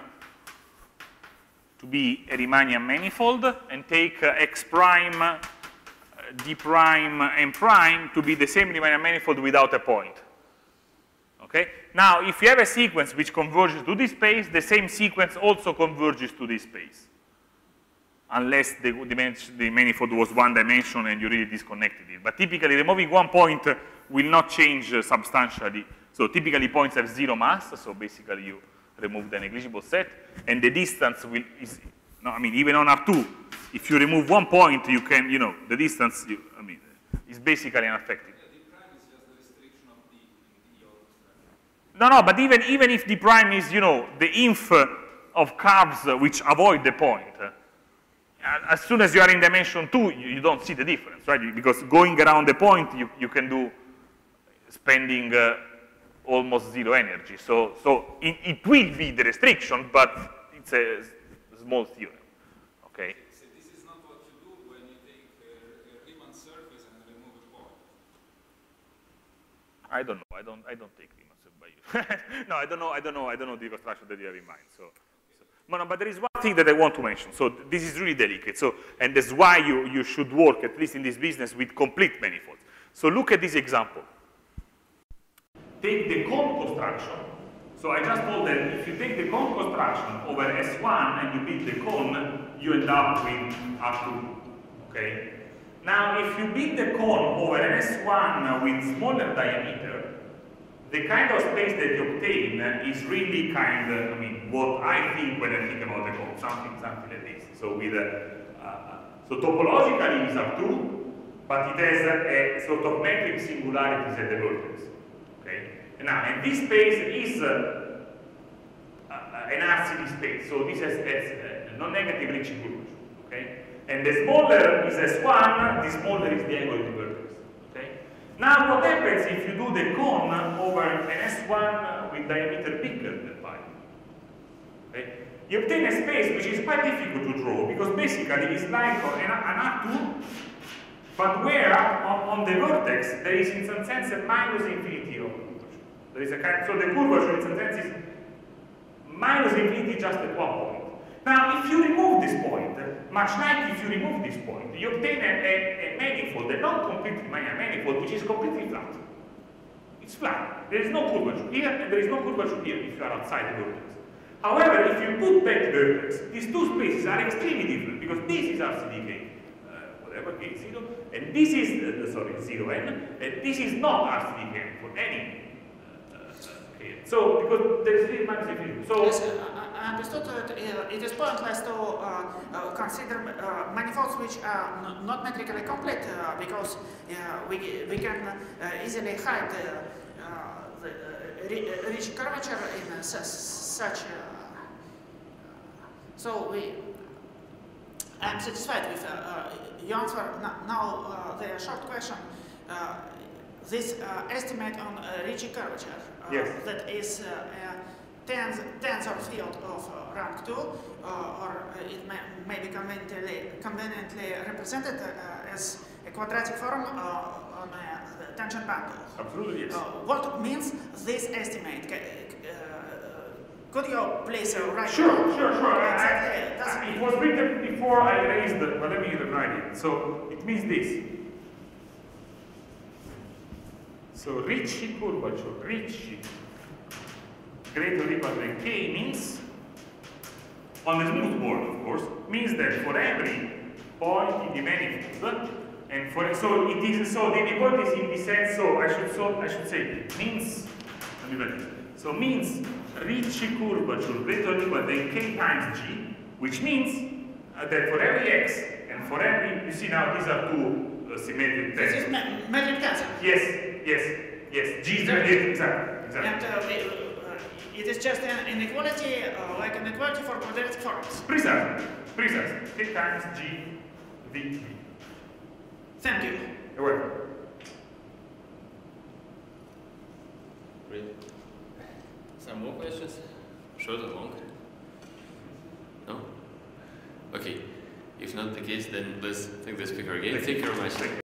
to be a Riemannian manifold, and take uh, X prime, uh, D prime, M prime to be the same Riemannian manifold without a point. Okay? Now, if you have a sequence which converges to this space, the same sequence also converges to this space. Unless the, the, the manifold was one dimension and you really disconnected it. But typically, removing one point uh, will not change uh, substantially. So typically, points have zero mass, so basically you remove the negligible set, and the distance will, is, no, I mean, even on R two, if you remove one point, you can, you know, the distance, you, I mean, is basically unaffected. Yeah, D prime is just the restriction of D in your structure. No, no, but even, even if D prime is, you know, the inf of curves which avoid the point, uh, as soon as you are in dimension two, you, you don't see the difference, right? Because going around the point, you, you can do spending uh, almost zero energy. So, so it, it will be the restriction, but it's a small theorem, okay? So this is not what you do when you take a, a Riemann surface and remove a point. I don't know. I don't. I don't take Riemann surface by you. No, I don't know. I don't know. I don't know the structure that you have in mind. So, so, But, no, but there is one thing that I want to mention. So this is really delicate. So, and that's why you, you should work, at least in this business, with complete manifolds. So look at this example. Take the cone construction. So I just told that if you take the cone construction over S one and you build the cone, you end up with R two. Okay? Now, if you build the cone over an S one with smaller diameter, the kind of space that you obtain is really kind of, I mean, what I think when I think about the cone, something, something like this. So with a, uh, so topologically it's R two, but it has a, a sort of metric singularities at the vertex. Okay? And now, and this space is uh, uh, an R C D space, so this has, has a non-negative Ricci curvature. Okay? And the smaller is S one, the smaller is the angle of the vertex. Okay? Now, what happens if you do the cone over an S one with diameter bigger than pi? Okay? You obtain a space which is quite difficult to draw because basically it's like an, an R two, but where on, on the vertex there is in some sense a minus infinity of curvature. There is a kind, so the curvature in some sense is minus infinity just at one point. Now, if you remove this point, much like if you remove this point, you obtain a, a, a manifold, a not completely manifold, which is completely flat. It's flat. There is no curvature here, and there is no curvature here if you are outside the vertex. However, if you put back the vertex, these two spaces are extremely different, because this is R C D K, uh, whatever, K zero, and this is, uh, sorry, zero n, and this is not R C D K for any. So, because there is three minus infinity. So, yes, I understood that uh, it is pointless to uh, uh, consider uh, manifolds which are not metrically complete uh, because uh, we, we can uh, easily hide uh, uh, the uh, Ricci curvature in uh, such. Uh, so, we. I am satisfied with uh, uh, your answer. Now, uh, the short question. Uh, this uh, estimate on uh, Ricci curvature. Uh, yes. That is uh, a tens tensor field of uh, rank two, uh, or uh, it may, may be conveniently, conveniently represented uh, as a quadratic form uh, on a tangent bundle. Absolutely, yes. Uh, what means this estimate? Uh, could you please uh, write? Sure, sure, sure. Exactly. I, I, it was written before I raised the, well, let me rewrite it. So it means this. So Ricci curvature, Ricci greater or equal than K means, on the smooth board of course, means that for every point in the manifold, and for so it is so the inequality is in the sense so I should so I should say means let me write it. So means Ricci curvature greater or equal than K times G, which means uh, that for every X and for every, you see now these are two uh, symmetric This tests. is ma metric tensor. Yes. Yes, yes, G is exactly, exactly. And uh, we, uh, it is just an inequality, uh, like an inequality for quadratic forms. Precisely, precisely. K times G, V, V. Thank you. You're welcome. Great. Some more questions? Short or long? No? Okay. If not the case, then let's thank the speaker again. Thank you very much.